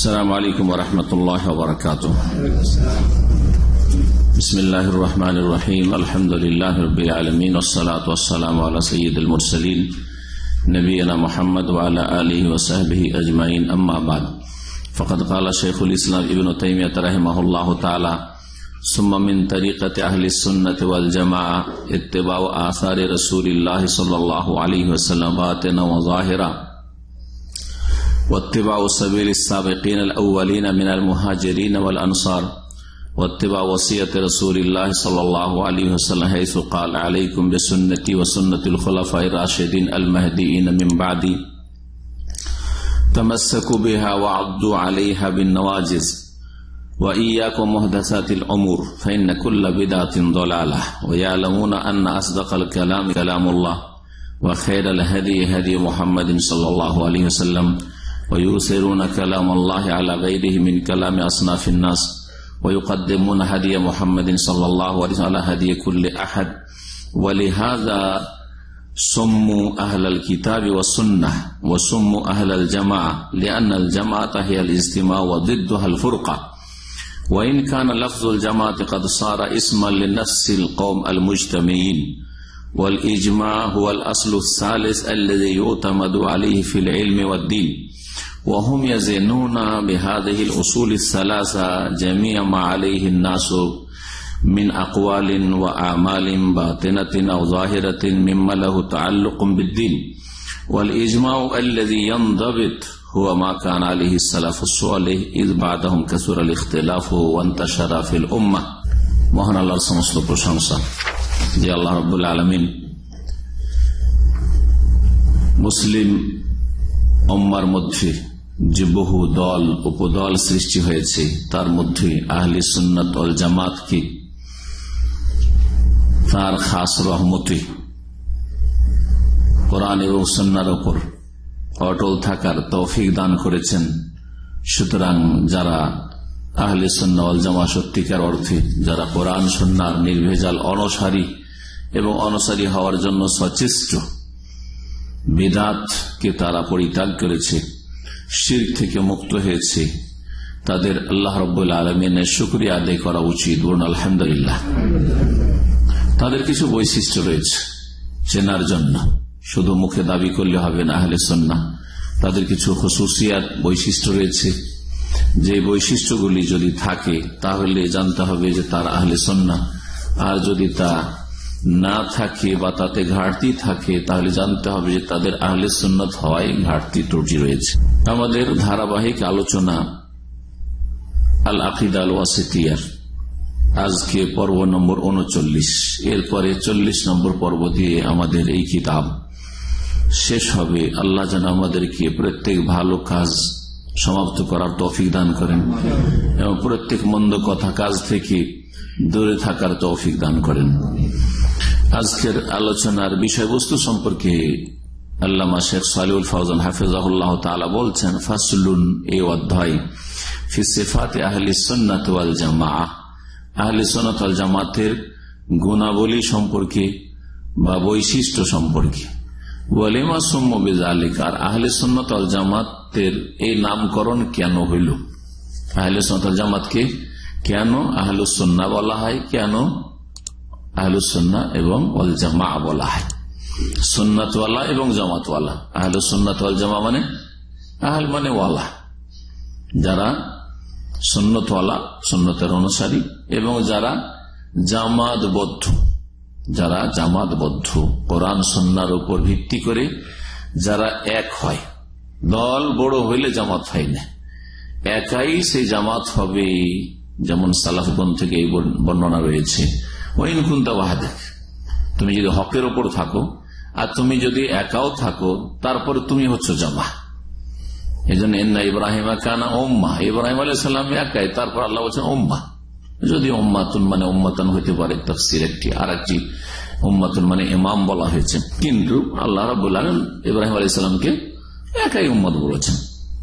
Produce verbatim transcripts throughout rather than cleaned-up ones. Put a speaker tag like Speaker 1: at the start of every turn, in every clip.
Speaker 1: আসসালামু আলাইকুম ওয়া রাহমাতুল্লাহি ওয়া বারাকাতুহু। বিসমিল্লাহির রহমানির রহিম। আলহামদুলিল্লাহি রাব্বিল আলামিন ওয়াস সালাতু ওয়াস সালামু আলা সাইয়্যিদিল মুরসালিন নবিয়িনা মুহাম্মদ ওয়া আলা আলিহি ওয়া সাহবিহি আজমাইন। আম্মা বাদ, ফাকাদ ক্বালা শাইখুল ইসলাম ইবনে তাইমিয়াহ রাহিমাহুল্লাহু তাআলা সুম্মা মিন তরিকাতি আহলিস সুন্নাতি ওয়াল জামাআহ ইত্তিবাউ আসারি রাসূলিল্লাহি সাল্লাল্লাহু আলাইহি ওয়াসাল্লাম বাতিনা ওয়া যাহিরা واتباع سبيل السابقين الأولين من المهاجرين والأنصار واتباع وصية رسول الله صلى الله عليه وسلم حيث قال عليكم بسنتي وسنة الخلفاء الراشدين المهديين من بعدي تمسكوا بها وعضوا عليها بالنواجذ وإياكم محدثات الأمور فإن كل بدعة ضلالة ويعلمون أن أصدق الكلام كلام الله وخير الهدي هدي محمد صلى الله عليه وسلم ويؤثرون كلام الله على غيره من كلام أصناف الناس ويقدمون هدي محمد صلى الله عليه وسلم على هدي كل أحد ولهذا سموا أهل الكتاب والسنة وسموا أهل الجماعة لأن الجماعة هي الاجتماع وضدها الفرقة وإن كان لفظ الجماعة قد صار اسما لنفس القوم المجتمعين والإجماع هو الأصل الثالث الذي يعتمد عليه في العلم والدين وهم يزنون بهذه الأصول الثلاثة جميع ما عليه الناس من أقوال وأعمال باطنة أو ظاهرة مما له تعلق بالدين والإجماع الذي ينضبط هو ما كان عليه السلف الصالح إذ بعدهم كثر الاختلاف وانتشر في الأمة মহান আল্লাহর সমস্ত প্রশংসা যে আল্লাহ রাব্বুল আলামিন মুসলিম উম্মার মধ্যে যে বহু দল উপদল সৃষ্টি হয়েছে তার মধ্যে আহলে সুন্নাত ওয়াল জামাতকে তার খাস রহমতে কোরআন এবং সুন্নাহর উপর অটল থাকার তৌফিক দান করেছেন। সুতরাং যারা আহলে সুন্নাহ ওয়াল জামাত সত্যিকার অর্থে যারা কোরআন সুন্নাহর নির্ভেজাল অনুসারী এবং অনুসারী হওয়ার জন্য সচেষ্ট, বিদআতকে তারা পরিত্যাগ করেছে, শিরক থেকে মুক্ত হয়েছে, তাদের আল্লাহ রাব্বুল আলামিনের শুকরিয়া আদায় করা উচিত। বলুন আলহামদুলিল্লাহ। তাদের কিছু বৈশিষ্ট্য রয়েছে চেনার জন্য, শুধু মুখে দাবি করলে হবে না আহলে সুন্নাহ। তাদের কিছু খুসুসিয়াত বৈশিষ্ট্য রয়েছে, যে বৈশিষ্ট্যগুলি যদি থাকে তাহলে জানতে হবে যে তার আহলে সুন্নাহ, আর যদি তা না থাকে বা তাতে ঘাটতি থাকে তাহলে জানতে হবে যে তাদের আহলে সুন্নাত হওয়ায় ঘাটতি ত্রুটি রয়েছে। আমাদের ধারাবাহিক আলোচনা আল আকিদা আল ওয়াসিতিয়ার আজকে পর্ব নম্বর উনচল্লিশ, এরপরে চল্লিশ নম্বর পর্ব দিয়ে আমাদের এই কিতাব শেষ হবে। আল্লাহ যেন আমাদেরকে প্রত্যেক ভালো কাজ সমাপ্ত করার তৌফিক দান করেন এবং প্রত্যেক মন্দ কথা কাজ থেকে দূরে থাকার তৌফিক দান করেন। আজকের আলোচনার বিষয়বস্তু সম্পর্কে আল্লামা শেখ সালিহুল ফাওজান হাফিজাহুল্লাহ তাআলা বলছেন, ফাসলুন, এই অধ্যায় ফি সিফাতি আহলি সুন্নাত ওয়াল জামাআহ, আহলি সুন্নাত ওয়াল জামাতের গুণাবলী সম্পর্কে বা বৈশিষ্ট্য সম্পর্কে। ওয়ালিমা সুম্মু বিযালিকা, আর আহলে সুন্নাত ওয়াল জামাতের এই নামকরণ কেন হইল, আহলে সুন্নাত ওয়াল জামাতকে কেন আহলুস সুন্নাহ বলা হয়, কেন আহলুস সুন্নাহ এবং ওয়াল জামাআহ বলা হয়, সুন্নাতওয়ালা এবং জামাতওয়ালা। আহলুস সুন্নাত ওয়াল জামাআহ মানে আহল মানে ওয়ালা, যারা সুন্নতওয়ালা, সুন্নতের অনুসারী, এবং যারা জামাতবদ্ধ, যারা জামাতবদ্ধ কোরআন সুন্নাহর উপর ভিত্তি করে যারা এক হয়। দল বড় হইলে জামাত হয় না, একাই সেই জামাত হবে। যেমন সালাফগণ থেকে এই বর্ণনা রয়েছে, ওয়াইন কুনতা ওয়াহদাক, তুমি যদি হকের ওপর থাকো আর তুমি যদি একাও থাকো তারপরে তুমি হচ্ছে জামা। এই জন্য ইন্না ইব্রাহিমা কানা উম্মাহ, ইব্রাহিম আলাইহিস সালাম একাই, তারপর আল্লাহ বলছেন উম্মাহ। যদি উম্মাতুন মানে উম্মাতান হইতে পারে তাফসীর একটি, আর একটি উম্মাতুন মানে ইমাম বলা হয়েছে, কিন্তু আল্লাহ রাব্বুল আলামিন ইব্রাহিম আলাইহিস সালামকে একাই উম্মত বলেছেন।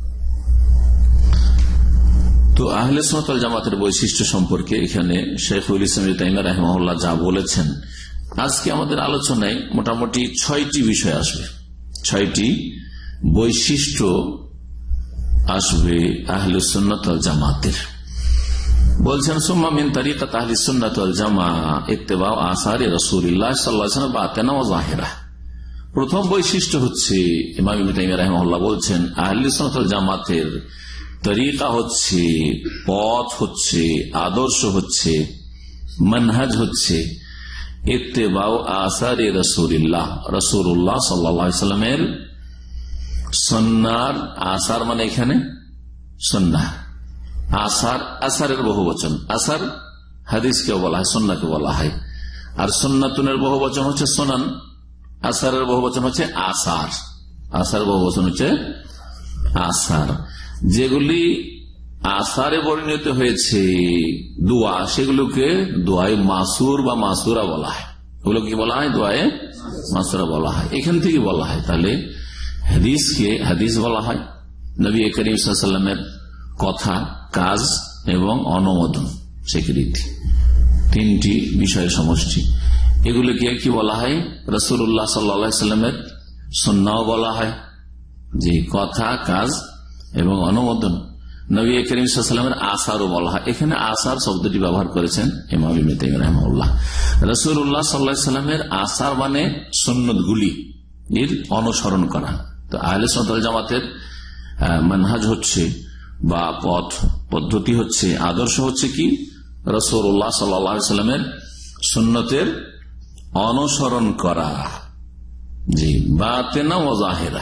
Speaker 1: তো আহলে সুন্নাত ওয়াল জামাতের বৈশিষ্ট্য সম্পর্কে এখানে শাইখুল ইসলাম ইবনে তাইমিয়াহ রাহিমাহুল্লাহ যা বলেছেন, আজকে আমাদের আলোচনায় মোটামুটি ছয়টি বিষয় আসবে, ছয়টি বৈশিষ্ট্য আসবে আহলে সুন্নাত ওয়াল জামাতের। বলছেন সুম্মা মিন তরিকাত আহলে সুন্নাত ওয়াল জামা ইত্তিবা আসারে রাসূলুল্লাহ সাল্লাল্লাহু আলাইহি ওয়াসাল্লাম বাতিনা ওয়া যাহিরা। প্রথম বৈশিষ্ট্য হচ্ছে, ইমাম ইবনে তাইমিয়া রাহিমাহুল্লাহ বলছেন, আহলে সুন্নাত ওয়াল জামাতের তরিকা হচ্ছে, পথ হচ্ছে, আদর্শ হচ্ছে, মানহাজ হচ্ছে ইত্তিবা আসারে রাসূলুল্লাহ, রাসূলুল্লাহ সাল্লাল্লাহু আলাইহি ওয়াসাল্লামের সুন্নাহর। আসার মানে এখানে সুন্নাহ, আসার আসারের বহু বচন। আসার হাদিসকে বলা হয়, সুন্নাহকে বলা হয়। আর সুন্নাতুনের বহু বচন হচ্ছে সুনান, আসারের বহু বচন হচ্ছে আসার। আসার বহু বচন হচ্ছে আসার। যেগুলি আসারে পরিণত হয়েছে দোয়া, সেগুলোকে দোয়ায়ে মাসুর বা মাসুরা বলা হয়। ওগুলো কি বলা হয়? দোয়ায়ে মাসুরা বলা হয়। এখান থেকে বলা হয়। তাহলে হাদিসকে হাদিস বলা হয়, নবী করিম সাল্লাল্লাহু আলাইহি ওয়াসাল্লামের কথা, কাজ এবং অনুমোদন, স্বীকৃতি, তিনটি বিষয়ের সমষ্টি। এগুলোকে কি বলা হয়? রাসূলুল্লাহ সাল্লাল্লাহু আলাইহি ওয়াসাল্লামের সুন্নাহ বলা হয়, যে কথা, কাজ এবং অনুমোদন। নবী করিম সাল্লাল্লাহু আলাইহি ওয়াসাল্লামের আসারও বলা হয়। এখানে আসার শব্দটি ব্যবহার করেছেন ইমাম ইবনে তাইমিয়া রাহিমাহুল্লাহ। রাসূলুল্লাহ সাল্লাল্লাহু আলাইহি ওয়াসাল্লামের আসার মানে সুন্নতগুলি এর অনুসরণ করা। তো আহলে সুন্নাত ওয়াল জামাতের মানহাজ হচ্ছে বা পথ পদ্ধতি হচ্ছে, আদর্শ হচ্ছে কি? রাসূলুল্লাহ সাল্লাল্লাহু আলাইহি ওয়াসাল্লামের সুন্নতের অনুসরণ করা, জি, বাতিনা ওয়া যাহিরা,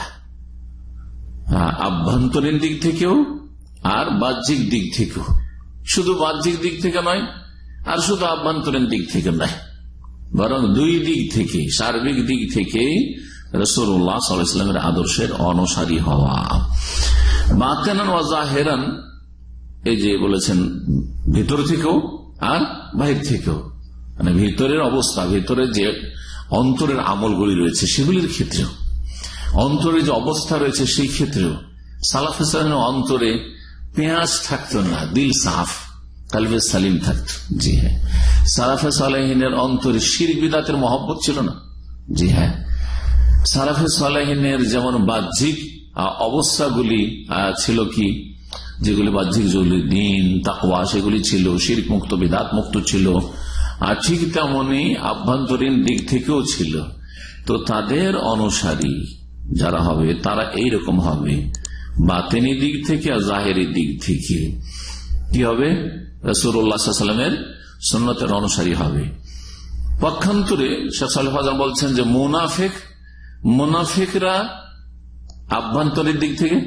Speaker 1: আভ্যন্তরীণ দিক থেকেও আর বাহ্যিক দিক থেকেও। শুধু বাহ্যিক দিক থেকে নয়, আর শুধু আভ্যন্তরীণ দিক থেকে নয়, বরং দুই দিক থেকে, সার্বিক দিক থেকে রাসূলুল্লাহ সাল্লাল্লাহু আলাইহি ওয়াসাল্লামের আদর্শের অনুসারী হওয়া। বাতিনান ওয়া যাহিরান, এই যে বলেছেন ভিতর থেকেও আর বাহির থেকেও, মানে ভিতরের অবস্থা, ভিতরের যে অন্তরের আমলগুলি রয়েছে সেগুলির ক্ষেত্রেও, অন্তরে যে অবস্থা রয়েছে সেই ক্ষেত্রেও। সালাফে সালেহিনের অন্তরে পেঁয়াজ থাকতো না, দিল সাফ, কলবে সালিম থাকতো। জি হ্যাঁ। সালাফে সালেহিনের অন্তরে শিরক বিদআতের মহব্বত ছিল না। জি হ্যাঁ। সালাফে সালেহিনের যেমন বাহ্যিক অবস্থাগুলি ছিল কি, যেগুলি বাহ্যিক, যেগুলি দিন তাকওয়া, সেগুলি ছিল, শিরক মুক্ত, বিদআত মুক্ত ছিল। আর ঠিক তেমনি আভ্যন্তরীণ দিক থেকেও ছিল। তো তাদের অনুসারী যারা হবে তারা এইরকম হবে, বাতিনি দিক থেকে আর জাহেরি দিক থেকে কি হবে? রাসূলুল্লাহ সাল্লাল্লাহু আলাইহি ওয়াসাল্লামের সুন্নতের অনুসারী হবে। পক্ষান্তরে শেখ সালেহ ফাজাল বলছেন যে মুনাফিক, মুনাফিকরা আভ্যন্তরীণ দিক থেকে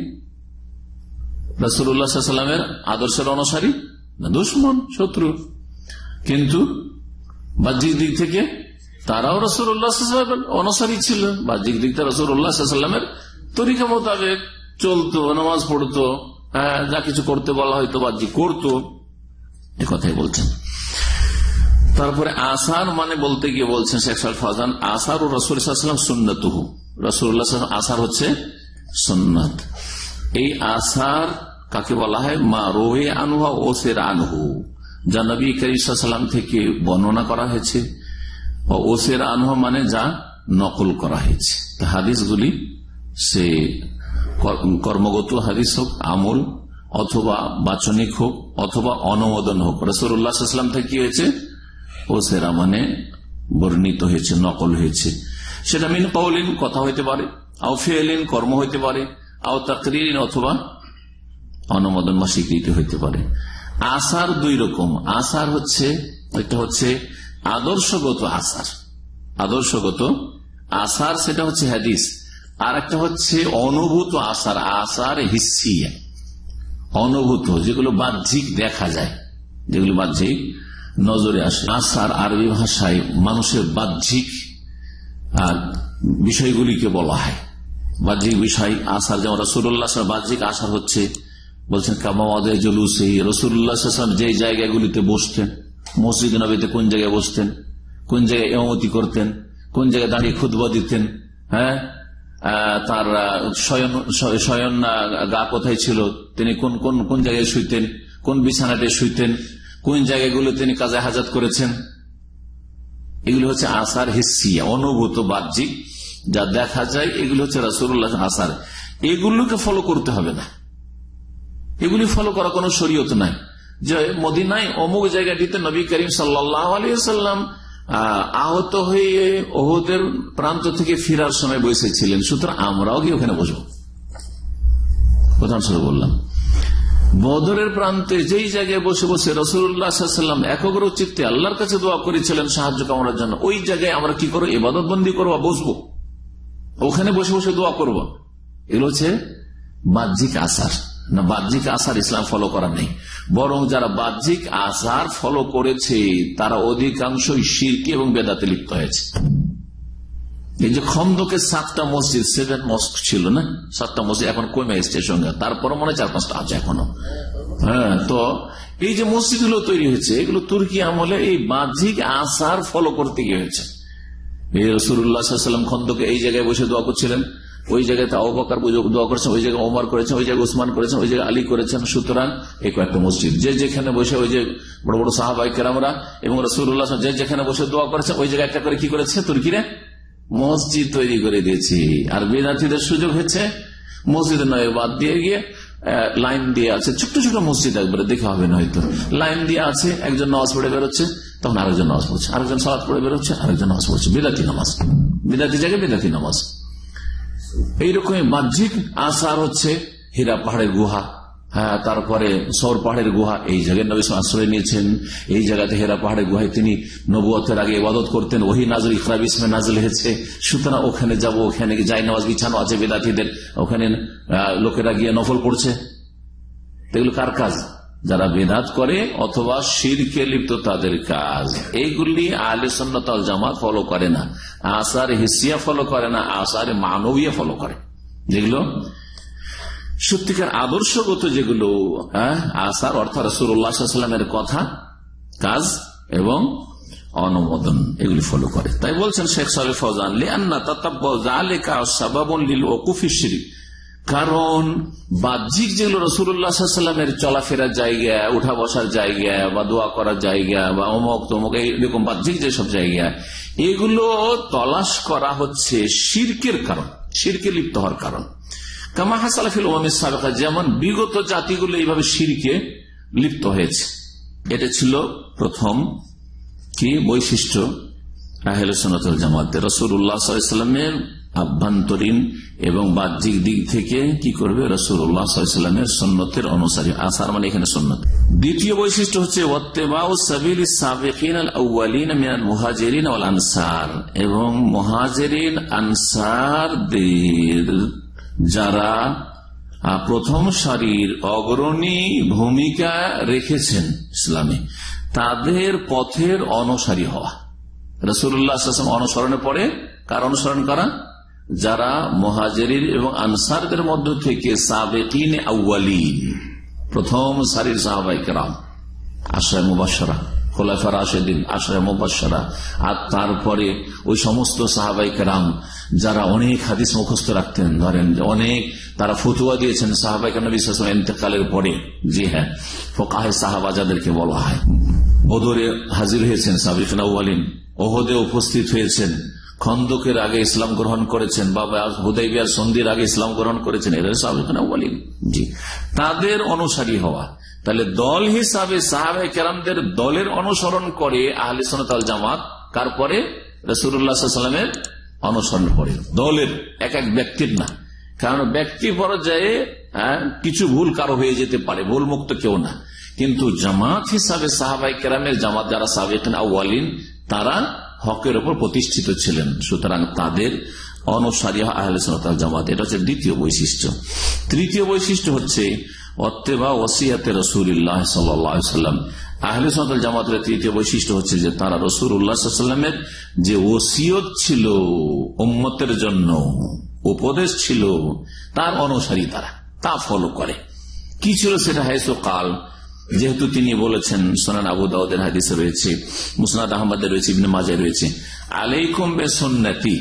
Speaker 1: রাসূলুল্লাহ সাল্লাল্লাহু আলাইহি ওয়াসাল্লামের আদর্শের অনুসারী না, দুশমন, শত্রু। কিন্তু বাহ্যিক দিক থেকে তারাও রাসূলুল্লাহ সাল্লাল্লাহু আলাইহি ওয়াসাল্লামের অনুসারী ছিল। বাহ্যিক দিক থেকে রাসূলুল্লাহ সাল্লাল্লাহু আলাইহি ওয়াসাল্লামের তরিকা মোতাবেক চলতো, নামাজ পড়তো, যা কিছু করতে বলা হয়তো বাহ্যিক করতো, এ কথাই বলছেন। তারপরে আসার মানে বলতে গিয়ে বলছেন শেখ সালেহ ফাজান, আসার ও রাসূল সাল্লাল্লাহু আলাইহি ওয়াসাল্লাম সুন্নাতুহু, রাসূলুল্লাহ সাল্লাল্লাহু আলাইহি ওয়াসাল্লাম আসার হচ্ছে সুন্নাত। এই আসার কাকে বলা হয়? মা রোহে আনহু ও সের আনহু, যা নবী করিম সাল্লাল্লাহু আলাইহি ওয়াসাল্লাম থেকে বর্ণনা করা হয়েছে, ও সের আনহু মানে যা নকল করা হয়েছে। হাদিসগুলি সে কর্মগত হাদিস হোক, আমল, অথবা বাচনিক হোক, অথবা অনুমোদন হোক, রাসূলুল্লাহ সাল্লাল্লাহু আলাইহি ওয়াসাল্লাম থেকে কি হয়েছে? ও সেরা মানে বর্ণিত হয়েছে, নকল হয়েছে। সেটা মিন কাউলিন, কথা হইতে পারে, আও ফিআলিন, কর্ম হইতে পারে, আও তাকরিরিন, অথবা অনুমোদন বা স্বীকৃতি হইতে পারে। আসার দুই রকম। আসার হচ্ছে, একটা হচ্ছে আদর্শগত আসার, আদর্শগত আসার সেটা হচ্ছে হাদিস। আর একটা হচ্ছে অনুভূত আসার, আসার হিসিয়া, অনুভূত, যেগুলো বাহ্যিক দেখা যায়, যেগুলো বাহ্যিক নজরে আসে। আসার আরবি ভাষায় মানুষের বাহ্যিক বিষয়গুলিকে বলা হয়, বাহ্যিক বিষয় আসার। যেমন রাসূলুল্লাহ বাহ্যিক আসার হচ্ছে, বলছেন কামাওয়াদে জুলুসে, রাসূলুল্লাহ যে জায়গাগুলিতে বসতেন, মসজিদ নববীতে কোন জায়গায় বসতেন, কোন জায়গায় ইমামতি করতেন, কোন জায়গায় দাঁড়িয়ে খুতবা দিতেন, হ্যাঁ, তার শয়ন শয়ন গা কোথায় ছিল, তিনি কোন কোন কোন জায়গায় শুইতেন, কোন বিছানাতে শুইতেন, কোন জায়গাগুলো তিনি কাজে হাজাত করেছেন। এগুলো হচ্ছে আসার হিসিয়া, অনুভূত বাহ্যিক যা দেখা যায়, এগুলো হচ্ছে রাসূলুল্লাহ আসার। এগুলোকে ফলো করতে হবে না, এগুলি ফলো করা কোনো শরীয়ত নাই যে মদিনায় অমুক জায়গাটিতে নবী করিম সাল্লাল্লাহু আলাইহি ওয়াসাল্লাম আহত হয়ে ওহুদের প্রান্ত থেকে ফেরার সময় বসেছিলেন, সুতরাং আমরাও কি ওখানে বসবো। উদাহরণস্বরূপ বললাম, বদরের প্রান্তে যেই জায়গায় বসে বসে রাসূলুল্লাহ সাল্লাল্লাহু আলাইহি ওয়াসাল্লাম একাগ্র চিত্তে আল্লাহর কাছে দোয়া করেছিলেন সাহায্য কামনার জন্য, ওই জায়গায় আমরা কি করবো, ইবাদত বন্দী করবো, বসবো, ওখানে বসে বসে দোয়া করবো। এগুলো হচ্ছে বাহ্যিক আসার না, বাহ্যিক আসার ইসলাম ফলো করা নেই। বরং যারা বাহ্যিক আসার ফলো করেছে তারা অধিকাংশই শিরকি এবং বেদাতে লিপ্ত হয়েছে। এই যে খন্দকে সাতটা মসজিদ, সেভেন মস্ক ছিল না, সাতটা মসজিদ এখন কমে এসছে সঙ্গে, তারপর মনে চার পাঁচটা আছে এখনো। হ্যাঁ, তো এই যে মসজিদ গুলো তৈরি হয়েছে এগুলো তুর্কি আমলে এই বাহ্যিক আসার ফলো করতে গিয়ে হয়েছে। রাসূলুল্লাহ সাল্লাল্লাহু আলাইহি ওয়াসাল্লাম খন্দকে এই জায়গায় বসে দোয়া করছিলেন, ওই জায়গায় আবু বকর দোয়া করেছেন, ওই জায়গায় ওমর করেছেন, ওই জায়গায় উসমান করেছেন, ওই জায়গায় আলী করেছেন। সুতরাং এই কয়েকটা মসজিদ, যে যেখানে বসে ওই যে বড় বড় সাহাবায়ে কেরামরা এবং রাসূলুল্লাহ যে যেখানে বসে দোয়া করেছে ওই জায়গায় একটা করে কি করেছে তুর্কিরা মসজিদ তৈরি করে দিয়েছে। আর বিদআতীদের সুযোগ হচ্ছে মসজিদে নয় বাদ দিয়ে গিয়ে লাইন দিয়ে আছে, ছোট্ট ছোট মসজিদ, একবারে দেখা হবে না হয়তো, লাইন দিয়ে আছে, একজন নামাজ পড়ে বেরোচ্ছে, তখন আরেকজন নামাজ পড়ছে, আরেকজন সালাত পড়ে বেরোচ্ছে, আরেকজন নামাজ পড়ছে, বিদআতী নামাজ, বিদআতী জায়গায় বিদআতী নামাজ। এইরকমই বাহ্যিক আসার হচ্ছে হীরা পাহাড়ের গুহা, হ্যাঁ, তারপরে সৌর পাহাড়ের গুহা, এই জায়গায় নবী আশ্রয় নিয়েছেন, এই জায়গাতে হীরা পাহাড়ের গুহায় তিনি নবুয়তের আগে ইবাদত করতেন, ওহী নাযিল ইকরা বিসমে নাযিল হয়েছে, সুতরাং ওখানে যাব, ওখানে যাই নামাজ বিছানো আছে বিদআতীদের, ওখানে লোকেরা গিয়ে নফল পড়ছে। এগুলো কার কাজ? যারা বেদাত করে অথবা শিরকে লিপ্ত তাদের কাজ। এইগুলি আহলে সুন্নাত ওয়াল জামাত ফলো করে না, আসার হিসিয়া ফলো করে না, আসার মানবিয়া ফলো করে। যেগুলো সত্যিকার আদর্শগত, যেগুলো আসার অর্থাৎ রাসূলুল্লাহ সাল্লাল্লাহু আলাইহি ওয়াসাল্লামের কথা, কাজ এবং অনুমোদন, এগুলি ফলো করে। তাই বলছেন শেখ সালেহ ফওজান, লিআন্না তাতাব্বু যালিকা সাবাবুন লিল ওকুফি শিরক, কারণ বাহ্যিক যেগুলো রাসূলুল্লাহ সাল্লাল্লাহু আলাইহি ওয়াসাল্লামের চলাফেরার জায়গা, উঠা বসার জায়গা বা দোয়া করার জায়গা বা অমুক তমুক এইরকম বাহ্যিক যেসব জায়গা, এগুলো তলাশ করা হচ্ছে শিরকের কারণ, শিরকে লিপ্ত হওয়ার কারণ। কামা হাসালা ফিল উমামিস সাবিকা, যেমন বিগত জাতিগুলো এইভাবে শিরকে লিপ্ত হয়েছে। এটা ছিল প্রথম কি বৈশিষ্ট্য আহলে সুন্নাত ওয়াল জামাতের, রাসূলুল্লাহ সাল্লাল্লাহু আলাইহি ওয়াসাল্লামের আভ্যন্তরীণ এবং বাহ্যিক দিক থেকে কি করবে, রাসূলুল্লাহ সাল্লাল্লাহু আলাইহি ওয়াসাল্লামের সুন্নতের অনুসারী। আসার মানে এখানে সুন্নত। দ্বিতীয় বৈশিষ্ট্য হচ্ছে ওয়াত্তিবাউ সাবিলিস সাবিকিনাল আউয়ালিন মিনাল মুহাজিরিন ওয়াল আনসার, এবং মুহাজিরিন আনসারদের যারা প্রথম সারির অগ্রণী ভূমিকা রেখেছেন ইসলামে, তাদের পথের অনুসারী হওয়া। রাসূলুল্লাহ সাল্লাল্লাহু আলাইহি ওয়াসাল্লাম অনুসরণের পরে কার অনুসরণ করা? যারা মুহাজিরিন এবং আনসারদের মধ্য থেকে সাবিকিন আউয়ালিন, প্রথম সারির সাহাবায়ে কেরাম, আশরায়ে মুবাশশারা, খোলাফা রাশিদিন, আশরায়ে মুবাশশারা, আর তারপরে ওই সমস্ত সাহাবায়ে কেরাম যারা অনেক হাদিস মুখস্থ রাখতেন, ধরেন অনেক তারা ফতোয়া দিয়েছেন সাহাবায়ে কেরাম নবী সাল্লাল্লাহু আলাইহি ওয়াসাল্লাম ইন্তেকালের পরে। জি হ্যাঁ, ফুকাহায়ে সাহাবা যাদেরকে বলা হয়, বদরে হাজির হয়েছেন সাবিকিন আউয়ালিন, ওহদে উপস্থিত হয়েছেন, খন্দকের আগে ইসলাম গ্রহণ করেছেন, বাবা হুদাইবিয়ার সন্ধির আগে ইসলাম গ্রহণ করেছেন, এরা সাহাবায়ে আউয়ালিন। জি, তাদের অনুসারী হওয়া। তাহলে দল হিসাবে সাহাবায়ে কেরামদের দলের অনুসরণ করে আহলে সুন্নাত ওয়াল জামাত, কার পরে? রাসূলুল্লাহ সাল্লাল্লাহু আলাইহি ওয়াসাল্লামের অনুসরণ করে, দলের, এক এক ব্যক্তির না। কারণ ব্যক্তি পর্যায়ে কিছু ভুল কারো হয়ে যেতে পারে, ভুল মুক্ত কেউ না, কিন্তু জামাত হিসাবে সাহাবায়ে কেরামের জামাত যারা সাবিকিন আউয়ালিন, তারা হকের উপর প্রতিষ্ঠিত ছিলেন, সুতরাং তাদের অনুসারী আহলে সুন্নাত ওয়াল জামাত। এটা হচ্ছে দ্বিতীয় বৈশিষ্ট্য। তৃতীয় বৈশিষ্ট্য হচ্ছে ওয়াত্তিবা ওয়াসিয়াতে রাসূলুল্লাহ সাল্লাল্লাহু আলাইহি ওয়াসাল্লাম। আহলে সুন্নাত ওয়াল জামাতের তৃতীয় বৈশিষ্ট্য হচ্ছে যে তারা রাসূলুল্লাহ সাল্লাল্লাহু আলাইহি ওয়াসাল্লামের যে ওসিয়ত ছিল উম্মতের জন্য, উপদেশ ছিল, তার অনুসারী, তারা তা ফলো করে। কি ছিল সেটা? হাইসু কাল, যেহেতু তিনি বলেছেন, সুনান আবু দাউদের হাদিসে রয়েছে, মুসনাদ আহমদের রয়েছে, ইবনে মাজাহ রয়েছে, আলাইকুম বিসুন্নতি,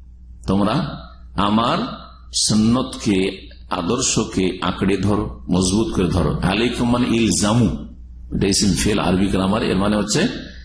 Speaker 1: তোমরা আমার সুন্নতকে, আদর্শকে আঁকড়ে ধরো, মজবুত করে ধরো। আলাইকুম মানে ইলজামু, এটা ইসম ফেল আরবি গ্রামার, এর মানে হচ্ছে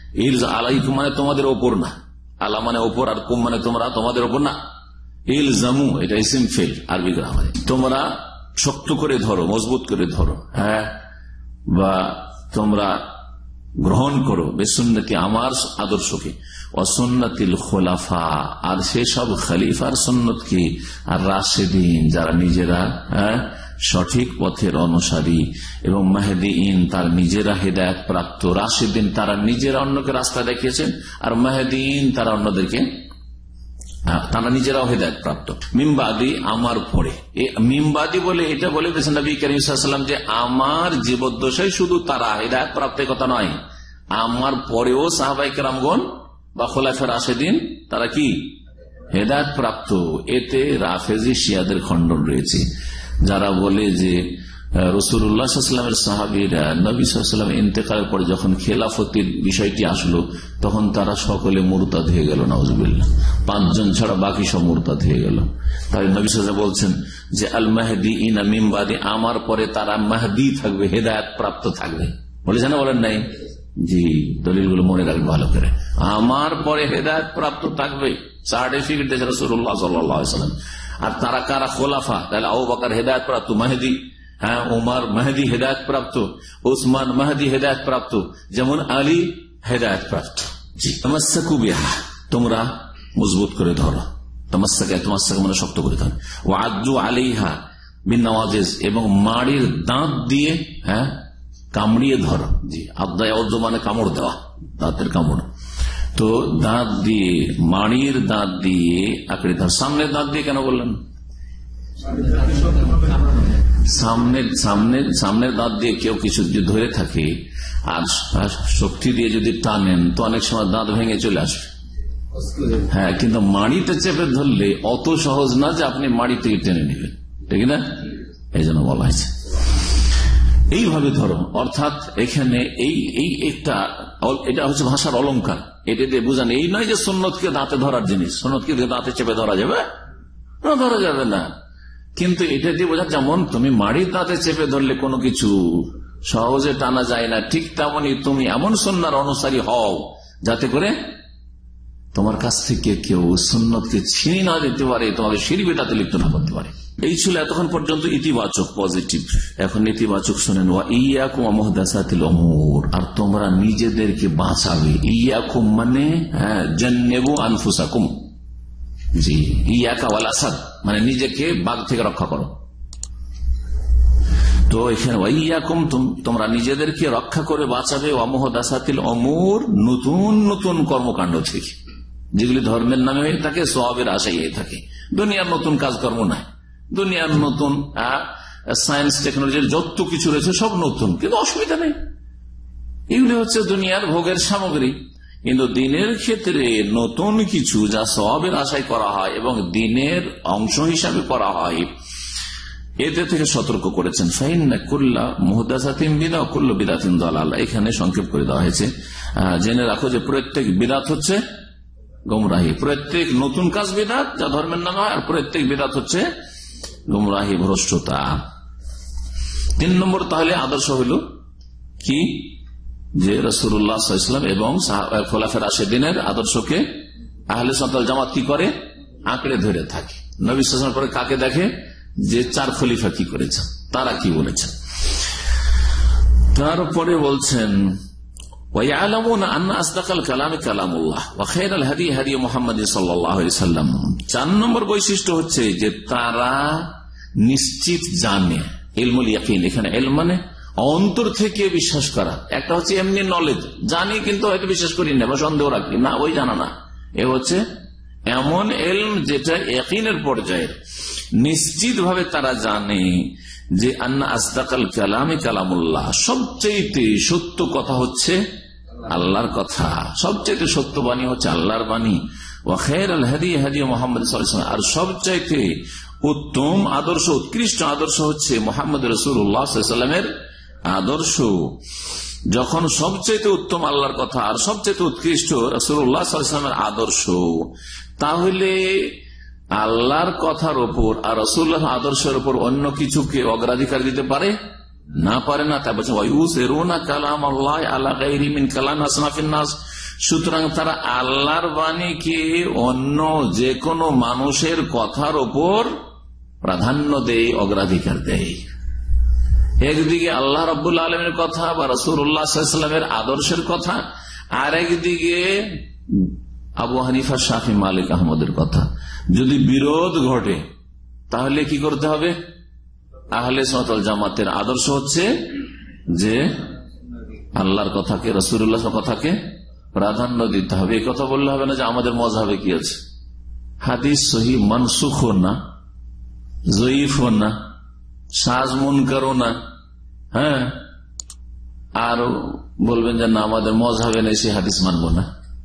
Speaker 1: আলাইকুম মানে তোমাদের ওপর না, আলা মানে ওপর, আর কুম মানে তোমরা, তোমাদের ওপর না। ইলজামু এটা ইসম ফেল আরবি গ্রামারে, তোমরা শক্ত করে ধরো, মজবুত করে ধরো, হ্যাঁ, বা তোমরা গ্রহণ করো বেসুন্নতি আমার আদর্শকে, অসুন্নতিল খোলাফা আর সেসব খলিফার সুন্নতকে, আর রাশেদিন যারা নিজেরা হ্যাঁ সঠিক পথের অনুসারী, এবং মাহদিন তার নিজেরা হেদায়েত প্রাপ্ত। রাশেদিন তারা নিজেরা অন্যকে রাস্তা দেখিয়েছেন, আর মাহদিন তারা অন্যদেরকে, তারা নিজেরাও হেদায়েত প্রাপ্ত। মিমবাদি আমার পরে, মিমবাদি বলে এটা বলে দিয়েছেন নবী করিম সাল্লাল্লাহু আলাইহি ওয়াসাল্লাম যে আমার জীবদ্দশায় শুধু তারা হেদায়েত প্রাপ্তের কথা নয়, আমার পরেও সাহাবায়ে কেরামগণ বা খোলাফায়ে রাশেদিন তারা কি হেদায়েত প্রাপ্ত। এতে রাফেজি শিয়াদের খণ্ডন রয়েছে, যারা বলে যে রাসূলুল্লাহ সাল্লাল্লাহু আলাইহি ওয়াসাল্লামের সাহাবীরা নবী সাল্লাল্লাহু আলাইহি ওয়াসাল্লামের ইন্তেকালের পরে যখন খেলাফতের বিষয়টি আসলো তখন তারা সকলে মুরতাদ হয়ে গেল, নাউজুবিল্লাহ, পাঁচজন ছাড়া বাকি সব মুরতাদ হয়ে গেল। তাই নবী সাল্লাল্লাহু আলাইহি ওয়াসাল্লাম বলছেন যে আল মাহদিইনা মিন বাদি, আমার পরে তারা মাহদি থাকবে, হেদায়েত প্রাপ্ত থাকবে। বলেছেন না, বলেন নাই? জি, দলিলগুলো মনে রাখবেন ভালো করে। আমার পরে হেদায়েত প্রাপ্ত থাকবে, সার্টিফিকেট দিয়েছে রাসূলুল্লাহ সাল্লাল্লাহু আলাইহি ওয়াসাল্লাম। আর তারা কারা? খোলাফা। তাহলে আবু বকর হেদায়েত প্রাপ্ত, মাহদি, হ্যাঁ, উমর মাহদি হেদায়েত প্রাপ্ত, উসমান মাহদি হেদায়েত প্রাপ্ত, যেমন আলী হেদায়েত প্রাপ্ত। জি, তামাসসাকু বিহা, তোমরা মজবুত করে ধরো। তামাসসাকা, তামাসসাকা মানে শক্ত করে ধরো। ওয়া আদ্দু আলাইহা বিন নওয়াজিজ, এবং মাড়ির দাঁত দিয়ে হ্যাঁ কামড়িয়ে ধরো। জি, আদ্দায় অদ্দ মানে কামড় দেওয়া, দাঁতের কামড়। তো দাঁত দিয়ে, মাড়ির দাঁত দিয়ে আঁকড়ে ধর। সামনের দাঁত দিয়ে কেন বললেন? সামনের সামনের সামনের দাঁত দিয়ে কেউ কিছু যদি ধরে থাকে আর শক্তি দিয়ে যদি টানেন তো অনেক সময় দাঁত ভেঙে চলে আসবে। হ্যাঁ, কিন্তু মাড়িতে চেপে ধরলে অত সহজ না যে আপনি মাড়ি থেকে টেনে নেবেন, ঠিক না? এই জন্য বলা হয়েছে এইভাবে ধরো। অর্থাৎ এখানে এই এই একটা, এটা হচ্ছে ভাষার অলংকার, এটা দিয়ে বোঝানো এই নয় যে সুন্নতকে দাঁতে ধরার জিনিস। সুন্নতকে দাঁতে চেপে ধরা যাবে না, ধরা যাবে না, কিন্তু এটা দিয়ে বোঝা, যেমন তুমি মাড়ির দাঁতে চেপে ধরলে কোনো কিছু সহজে টানা যায় না, ঠিক তেমনি তুমি এমন সুন্নাহর অনুসারী হও যাতে করে তোমার কাছ থেকে কেউ সুন্নতকে ছিনিয়ে না দিতে পারে, তোমাকে শিরক বিদআতে লিপ্ত না করতে পারে। এই ছিল এতক্ষণ পর্যন্ত ইতিবাচক, পজিটিভ। এখন নেতিবাচক শুনেন। ওয়া ইয়াকুম ওয়া মুহদাসাতিল উমুর, আর তোমরা নিজেদেরকে বাঁচাবে। ইয়াকুম মানে হ্যাঁ জান্নাবু আনফুসাকুম। জি, ইয়াকা ওয়াল আসাদ মানে নিজেকে বাঘ থেকে রক্ষা করো। তো এখানে ওয়া ইয়াকুম, তোমরা নিজেদেরকে রক্ষা করে বাঁচাবে। ওয়া মুহদাসাতিল উমুর, নতুন নতুন কর্মকাণ্ড থেকে, যেগুলি ধর্মের নামে হয়ে থাকে, সওয়াবের আশায় হয়ে থাকে। দুনিয়ার নতুন কাজকর্ম নাই, দুনিয়ার নতুন সায়েন্স টেকনোলজির যত কিছু রয়েছে সব নতুন, কিন্তু অসুবিধা নেই, এগুলি হচ্ছে দুনিয়ার ভোগের সামগ্রী। কিন্তু দিনের ক্ষেত্রে নতুন কিছু যা সওয়াবের আশায় করা হয় এবং দিনের অংশ হিসাবে করা হয়, এতে থেকে সতর্ক করেছেন। ফাইন্না কুল্লা মুহদাসাতিন বিদআহ ওয়া কুল্লু বিদআতিন দালালা। এখানে সংক্ষেপ করে দেওয়া হয়েছে, জেনে রাখো যে প্রত্যেক বিদআত হচ্ছে গোমরাহি, প্রত্যেক নতুন কাজ বিদআত যা ধর্মের নামে হয়, আর প্রত্যেক বিদআত হচ্ছে গোমরাহি, ভ্রষ্টতা। তিন নম্বর তাহলে আদর্শ হইল কি, যে রাসূলুল্লাহ সাল্লাল্লাহু আলাইহি ওয়াসাল্লাম এবং খোলাফায়ে রাশিদিনের আদর্শকে আহলে সুন্নাত ওয়াল জামাত কি করে, আঁকড়ে ধরে থাকে। নবী সাল্লাল্লাহু আলাইহি ওয়াসাল্লাম পরে কাকে দেখে, যে চার খলিফা কি করেছেন, তারা কি বলেছেন। তারপরে বলছেন وَيَعْلَمُونَ أَنَّ أَصْدَقَ الْكَلَامِ كَلَامُ اللَّهِ وَخَيْرَ الْهَدِي هَدْيُ مُحَمَّدٍ صَلَّى اللَّهُ عَلَيْهِ وسلم। চার নম্বর বৈশিষ্ট্য হচ্ছে যে তারা নিশ্চিত জানে, ইলমুল ইয়াকিন। এখানে ইলম মানে অন্তর থেকে বিশ্বাস করা। একটা হচ্ছে এমনি নলেজ, জানি কিন্তু হয়তো বিশ্বাস করি না বা সন্দেহ রাখি না, ওই জানা না। এ হচ্ছে এমন ইলম যেটা ইয়াকিনের পর্যায়ের। নিশ্চিত ভাবে তারা জানে যে আন্না আসদাকাল কালামি কালামুল্লাহ, সবচেয়ে সত্য কথা হচ্ছে আল্লাহর কথা, সবচেয়ে সত্য বাণী হচ্ছে আল্লাহর বাণী। ওয়া খায়রুল হাদী হাদী মুহাম্মদ সাল্লাল্লাহু আলাইহি ওয়াসাল্লাম, আর সবচেয়ে উত্তম আদর্শ, উৎকৃষ্ট আদর্শ হচ্ছে মুহাম্মদ রাসূলুল্লাহ সাল্লাল্লাহু আলাইহি ওয়াসাল্লামের আদর্শ। যখন সবচেয়ে উত্তম আল্লাহর কথা আর সবচেয়ে উৎকৃষ্ট রাসূলুল্লাহ সাল্লাল্লাহু আলাইহি ওয়াসাল্লামের আদর্শ, তাহলে আল্লাহর কথার ওপর আর রাসূলুল্লাহ আদর্শের ওপর অন্য কিছুকে অগ্রাধিকার দিতে পারে না, পারে না। তাই বলছেন ওয়ায়ুসিরুনা কালামাল্লাহি আলা গায়রি মিন কালাম আসনাফিন নাস, সুতরাং তারা আল্লাহর বাণীকে অন্য যে কোনো মানুষের কথার ওপর প্রাধান্য দেয়, অগ্রাধিকার দেয়। একদিকে আল্লাহ রাব্বুল আলামিনের কথা বা রাসূলুল্লাহ সাল্লাল্লাহু আলাইহি ওয়াসাল্লামের আদর্শের কথা, আর একদিকে আবু হানিফা, শাফি, মালিক, আহমদের কথা। যদি বিরোধ ঘটে তাহলে কি করতে হবে? আহলে সুন্নাত ওয়াল জামাতের আদর্শ হচ্ছে যে আল্লাহর কথাকে, রাসূলুল্লাহ কথাকে প্রাধান্য দিতে হবে। এই কথা বললে হবে না যে আমাদের মযহাবে কি আছে। হাদিস সহিহ মানসুখ না, জয়ীফ না, সাজ মুনকারও না, হ্যাঁ, আর বলবেন যে না আমাদের মযহাবে নেই, সে হাদিস মানব না।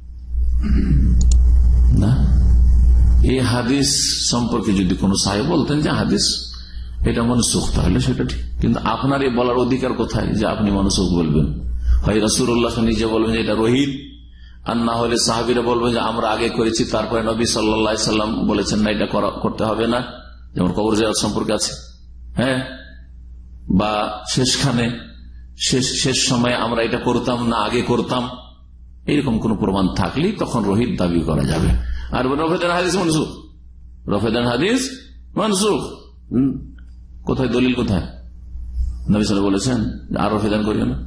Speaker 1: না, এই হাদিস সম্পর্কে যদি কোন সাহেব বলতেন যে হাদিস এটা মনসুখ, তাহলে সেটা ঠিক। কিন্তু আপনার এই বলার অধিকার কোথায় যে আপনি মনসুখ বলবেন? হয় রাসূলুল্লাহ নিজে বলবেন যে এটা রহিত, আর না হলে সাহাবীরা বলবেন যে আমরা আগে করেছি, তারপরে নবী সাল্লাল্লাহু আলাইহি সাল্লাম বলেছেন না এটা করতে হবে না, যেমন কবর জিয়ারত সম্পর্কে আছে, হ্যাঁ, বা শেষখানে শেষ শেষ সময়ে আমরা এটা করতাম না আগে করতাম, এইরকম কোন প্রমাণ থাকলেই তখন রহিত দাবি করা যাবে। আর রফেদান হাদিস মনসুখ, রফেদান হাদিস মনসুখ, কোথায় দলিল? কোথায়? নবী সাল্লাল্লাহু আলাইহি ওয়াসাল্লাম বলেছেন আর রফেদান করিও না,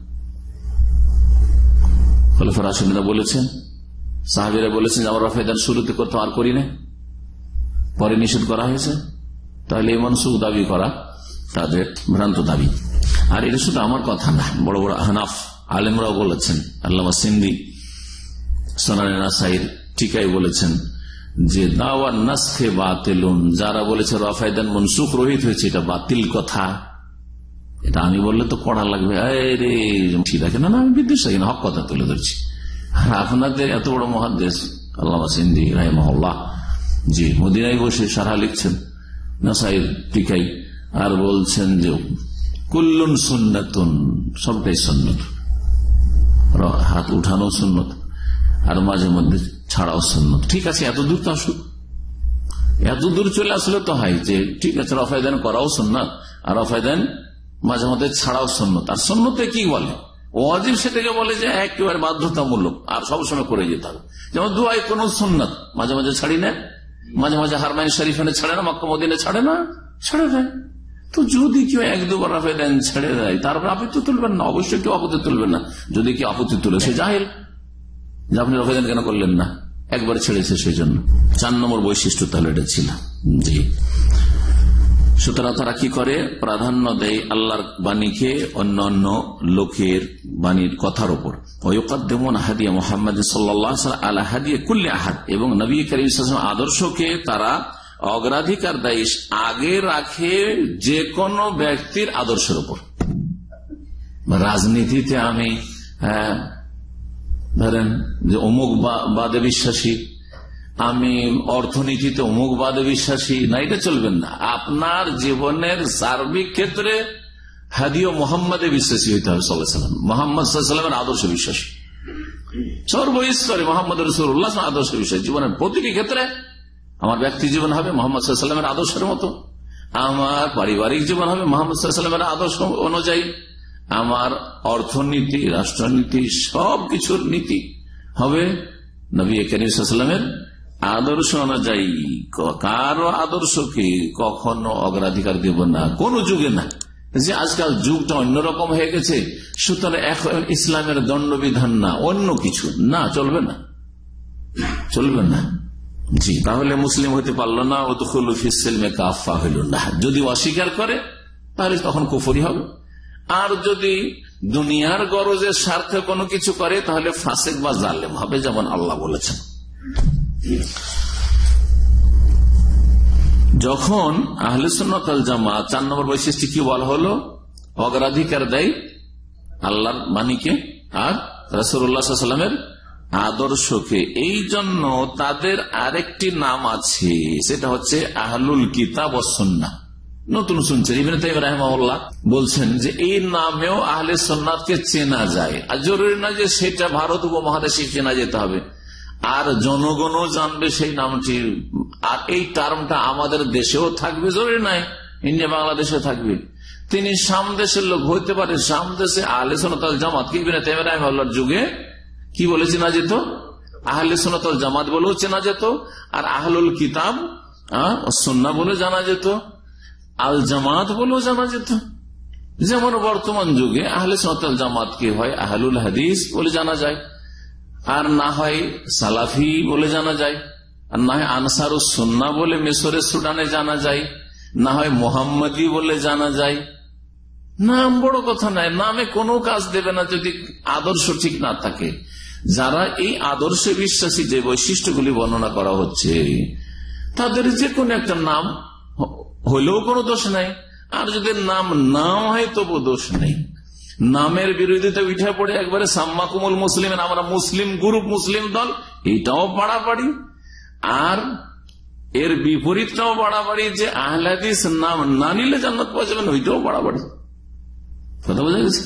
Speaker 1: খলিফা রাশিদিন বলেছেন, সাহাবীরা বলেছেন যে আমরা রফেদান শুরুতে করতাম আর করি না, পরে নিষেধ করা হয়েছে। তাহলে এই মনসুখ দাবি করা তাদের ভ্রান্ত দাবি। আর এটা শুধু আমার কথা না, বড় বড় হানাফ আলেমরাও বলেছেন। আল্লামা সিন্দি সুনানে নাসাইর টিকায় বলেছেন যে দাওয়া নাসখে বাতিলুন, যারা বলেছে রফায়দান মনসুখ রহিত হয়েছে এটা বাতিল কথা। এটা আমি বললে তো পড়া লাগবে, রে ঠিক আছে না, আমি বিদ্বেষ থাকি না, হক কথা তুলে ধরছি। আপনাদের এত বড় মুহাদ্দিস আল্লামা সিন্দি রাহিমাহুল্লাহ জি মদিনায় বসে সারহা লিখছেন নাসাইর টিকাই, আর বলছেন যে কুল্লুন সুন্নাতুন, সবটাই সুন্নত, হাত উঠানো সুন্নত, আর মাঝে মধ্যে ছাড়াও সুন্নত। ঠিক আছে, এত দূর তো আসুক, এত দূর চলে আসলে তো হয় যে ঠিক আছে রফায়দান করাও সুন্নত, আর রফায়দান মাঝে মধ্যে ছাড়াও সুন্নত। আর সুন্নতে কি বলে? ওয়াজিব সেটাকে বলে যে একেবারে বাধ্যতামূলক আর সবসময় করে যেতে হবে। যেমন দুয়ায় কোন সুন্নত মাঝে মাঝে ছাড়ি না, মাঝে মাঝে হারমাইন শরীফে ছাড়ে না, মক্কা মদিনা ছাড়ে না, ছেড়ে দেয়। তো যদি কেউ এক দুবার রফায়দান ছেড়ে দেয় তারপর আপত্তি তুলবেন না, অবশ্যই কেউ আপত্তি তুলবেন না। যদি কেউ আপত্তি তুলে সে জাহেল, যে আপনি রফায়দান কেন করলেন না, একবার ছেড়েছে সেই জন্য। চার নম্বর বৈশিষ্ট্য তাহলে এটা ছিল। জি, সুতরাং তারা কি করে? প্রাধান্য দেয় আল্লাহর বাণীকে অন্য অন্য লোকের বাণীর কথার উপর। হাদিয়া মুহাম্মদ সাল্লাল্লাহু আলাইহি ওয়াসাল্লাম আলা হাদিয়া কুল্লি আহাদ, এবং নবী করিম সাল্লাল্লাহু আলাইহি ওয়াসাল্লাম আদর্শকে তারা অগ্রাধিকার দেয়, আগে রাখে যে কোনো ব্যক্তির আদর্শের উপর। রাজনীতিতে আমি ধরেন যে অমুক বাদে বিশ্বাসী, আমি অর্থনীতিতে অমুক বাদে বিশ্বাসী না, এটা চলবেন না। আপনার জীবনের সার্বিক ক্ষেত্রে হাদিয়া মুহাম্মদে বিশ্বাসী হইতে হবে, সাল্লাল্লাহু আলাইহি ওয়াসাল্লাম মুহাম্মদ সাল্লাল্লাহু আলাইহি ওয়াসাল্লামের আদর্শে বিশ্বাসী, সর্বস্তরে মুহাম্মদ রাসূলুল্লাহ আদর্শে বিশ্বাসী। জীবনের প্রতিটি ক্ষেত্রে আমার ব্যক্তি জীবন হবে মোহাম্মদ সাল্লাল্লাহু আলাইহি ওয়াসাল্লামের আদর্শের মতো, আমার পারিবারিক জীবন হবে মোহাম্মদ সাল্লাল্লাহু আলাইহি ওয়াসাল্লামের আদর্শ অনুযায়ী, আমার অর্থনীতি, রাষ্ট্রনীতি, সবকিছুর নীতি হবে নবী করিম সাল্লাল্লাহু আলাইহি ওয়াসাল্লামের আদর্শ অনুযায়ী। কারো আদর্শকে কখনো অগ্রাধিকার দেব না, কোন যুগে না। যে আজকাল যুগটা অন্যরকম হয়ে গেছে, সুতরাং এখন ইসলামের দণ্ডবিধান না, অন্য কিছু না, চলবে না, চলবে না। জি, তাহলে মুসলিম হতে পারল না, উদখুলু ফিস-সিলমি কাফা হইল না। যদি অস্বীকার করে তাহলে তখন কুফরি হবে, আর যদি দুনিয়ার গরজের স্বার্থে কোনো কিছু করে তাহলে ফাসিক বা জালেম হবে, যেমন আল্লাহ বলেছেন। যখন আহলে সুন্নাত ওয়াল জামাত চার নম্বর বৈশিষ্ট্য কি বলা হলো? অগ্রাধিকার দেয় আল্লাহর বাণীকে আর রাসূলুল্লাহ সাল্লাল্লাহু আলাইহি ওয়াসাল্লামের আদর্শকে। এই জন্য তাদের আরেকটি নাম আছে, সেটা হচ্ছে আহলুল কিতাব ওয়াস সুন্নাহ। নতুন শুনছেন, ইবনে তাইমিয়া রাহিমাহুল্লাহ বলছেন যে এই নামেও আহলে সুন্নাতকে চেনা যায়, আর জরুরি না যে সেটা ভারত উপমহাদেশে চেনা যেতে হবে, আর জনগণও জানবে সেই নামটি, আর এই টার্মটা আমাদের দেশেও থাকবে, জরুরি নাই ইন্ডিয়া বাংলাদেশে থাকবে। তিনি শাম দেশের লোক হইতে পারে, শাম দেশে আহলে সুন্নাত ওয়াল জামাত কি ইবনে তাইমিয়া রাহিমাহুল্লাহর যুগে কি বলে চেনা যেত? আহলে সুন্নাত ওয়াল জামাত বলেও চেনা যেত, আর আহলুল কিতাব সুন্নাহ বলে জানা যেত। আল জামাত বলেও জানা যেত, যেমন বর্তমান যুগে আহলে সুন্নাত ওয়াল জামাতকে হয় আহলুল হাদিস বলে জানা যায়, আর না হয় সালাফি বলে জানা যায়, আর না হয় আনসারুস সুন্নাহ বলে মিশরের সুদানে জানা যায়, না হয় মোহাম্মদী বলে জানা যায়। নাম বড় কথা নয়, নামে কোনো কাজ দেবে না যদি আদর্শ ঠিক না থাকে। যারা এই আদর্শে বিশ্বাসী, যে বৈশিষ্ট্যগুলি বর্ণনা করা হচ্ছে, তাদের যে কোনো একটা নাম হলেও কোনো দোষ নাই, আর যদি নাম নাও হয় তবু দোষ নেই। নামের বিরোধিতা উঠে পড়ে একবারে সাম্মাকুমুল মুসলিম, আমরা মুসলিম গ্রুপ, মুসলিম দল, এইটাও বাড়াবাড়ি। আর এর বিপরীতটাও বাড়াবাড়ি, যে আহলে হাদিস নাম না নিলে জান্নাত পাওয়া যাবে না, ওইটাও বাড়াবাড়ি। কথা বোঝা গেছে?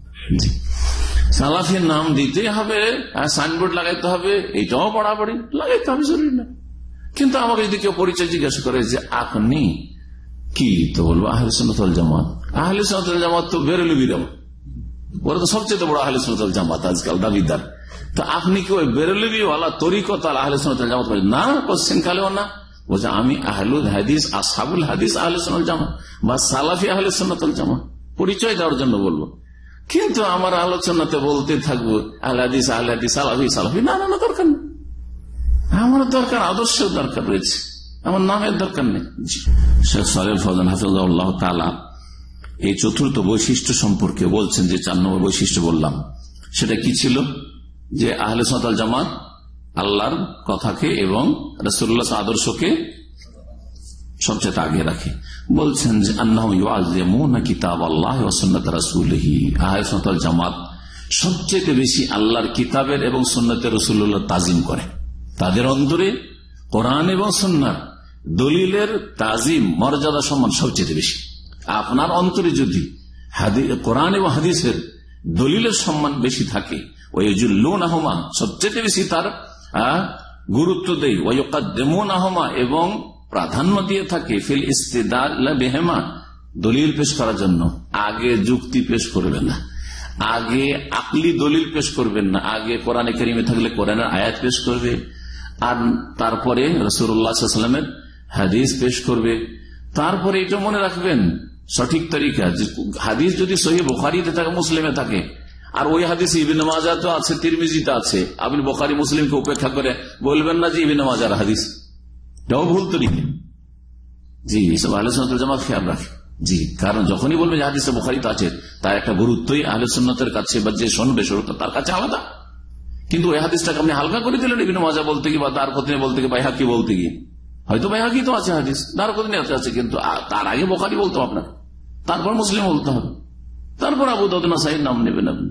Speaker 1: সালাফির নাম দিতে হবে, সাইনবোর্ড লাগাইতে হবে, এইটাও বাড়াবাড়ি, লাগাইতে হবে জরুরি না। কিন্তু আমাকে যদি কেউ পরিচয় জিজ্ঞাসা করে যে আপনি কি, তো বলবো আহলে সুন্নাত ওয়াল জামাত। আহলে সুন্নাত ওয়াল জামাত তো বেরেলভিরাম, ওরা তো সবচেয়ে বড় আহলে সুন্নাত ওয়াল জামাত আজকাল দাবিদার। তো আপনি কি ওই বেরেলভি ওয়ালা তরিকত আহলে সুন্নাত ওয়াল জামাত? না, কোশ্চেন কালেও না। বলছে আমি আহলুল হাদিস, আসহাবুল হাদিস আহলে সুন্নাত ওয়াল জামাত বা সালাফি আহলে সুন্নাত ওয়াল জামাত, পরিচয় দেওয়ার জন্য বলবো। কিন্তু আমার আলোচনাতে বলতে থাকবো আহলে হাদিস, আহলে হাদিস, সালাফি সালাফি, না না না, দরকার নেই। আমার দরকার আদর্শের দরকার রয়েছে, আমার নামের দরকার নেই। শেখ সালেহ ফওজান হাফিজাহুল্লাহ তাআলা এই চতুর্থ বৈশিষ্ট্য সম্পর্কে বলছেন, যে চার নম্বর বৈশিষ্ট্য বললাম, সেটা কি ছিল? যে আহলে সুন্নাত ওয়াল জামাত আল্লাহর কথাকে এবং রাসূলুল্লাহ আদর্শকে সবচেয়ে আগে রাখে। বলছেন যে আন্নাহুম ইউআযিমুনা কিতাবাল্লাহি ওয়া সুন্নাত রাসূলিহি, আহলে সুন্নাত ওয়াল জামাত সবচেয়ে বেশি আল্লাহর কিতাবের এবং সুন্নতে রাসূলুল্লাহ তাজিম করে। তাদের অন্তরে কোরআন এবং সুন্নাহ দলিলের তাজিম, মর্যাদা, সম্মান সবচেয়ে বেশি। আপনার অন্তরে যদি কোরআন এবং হাদিসের দলিলের সম্মান বেশি থাকে, ওয়ায়ুজুল্লুনাহুমা সবচেয়ে বেশি তার গুরুত্ব দেয়, ওয়ায়ুকাদ্দিমুনাহুমা এবং প্রাধান্য দিয়ে থাকে, ফিল ইস্তিদলাল বিহিমা দলিল পেশ করার জন্য। আগে যুক্তি পেশ করবেন না, আগে আকলি দলিল পেশ করবেন না, আগে কোরআনে কারিমে থাকলে কোরআনের আয়াত পেশ করবে, আর তারপরে রাসূলুল্লাহ সাল্লাল্লাহু আলাইহি ওয়াসাল্লামের হাদিস পেশ করবে। তারপরে এটা মনে রাখবেন সঠিক তরিকা, হাদিস যদি সহিহ বুখারীতে থাকে, মুসলিমে থাকে, আর ওই হাদিস ইবনে মাজাহতে আছে, তিরমিজিতে আছে, আপনি বুখারী মুসলিমকে উপেক্ষা করে বলবেন না যে ইবনে মাজাহর হাদিস, এটাও ভুল তরিকা। জি, এসব আহলে সুন্নাত ওয়াল জামাত খেয়াল রাখে। জি, কারণ যখনই বলবেন যে হাদিসে বুখারীতে আছে, তার একটা গুরুত্বই আহলে সুন্নাতের কাছে, বা যে শুনবে শুরুটা তার কাছে আলাদা। কিন্তু ওই হাদিসটাকে আপনি হালকা করে দিলেন ইবনে মাজাহ বলতে গিয়ে, বা দারকুতনি বলতে গিয়ে, বাইহাকি বলতে গিয়ে। হয়তো বাইহাকি তো আছে হাদিস, দারকুতনি আছে, কিন্তু তার আগে বুখারী বলতে হবে আপনার, তারপর মুসলিম বলতে হবে, তারপর আবু দাউদ নাসাঈর নাম নেবেন আপনি।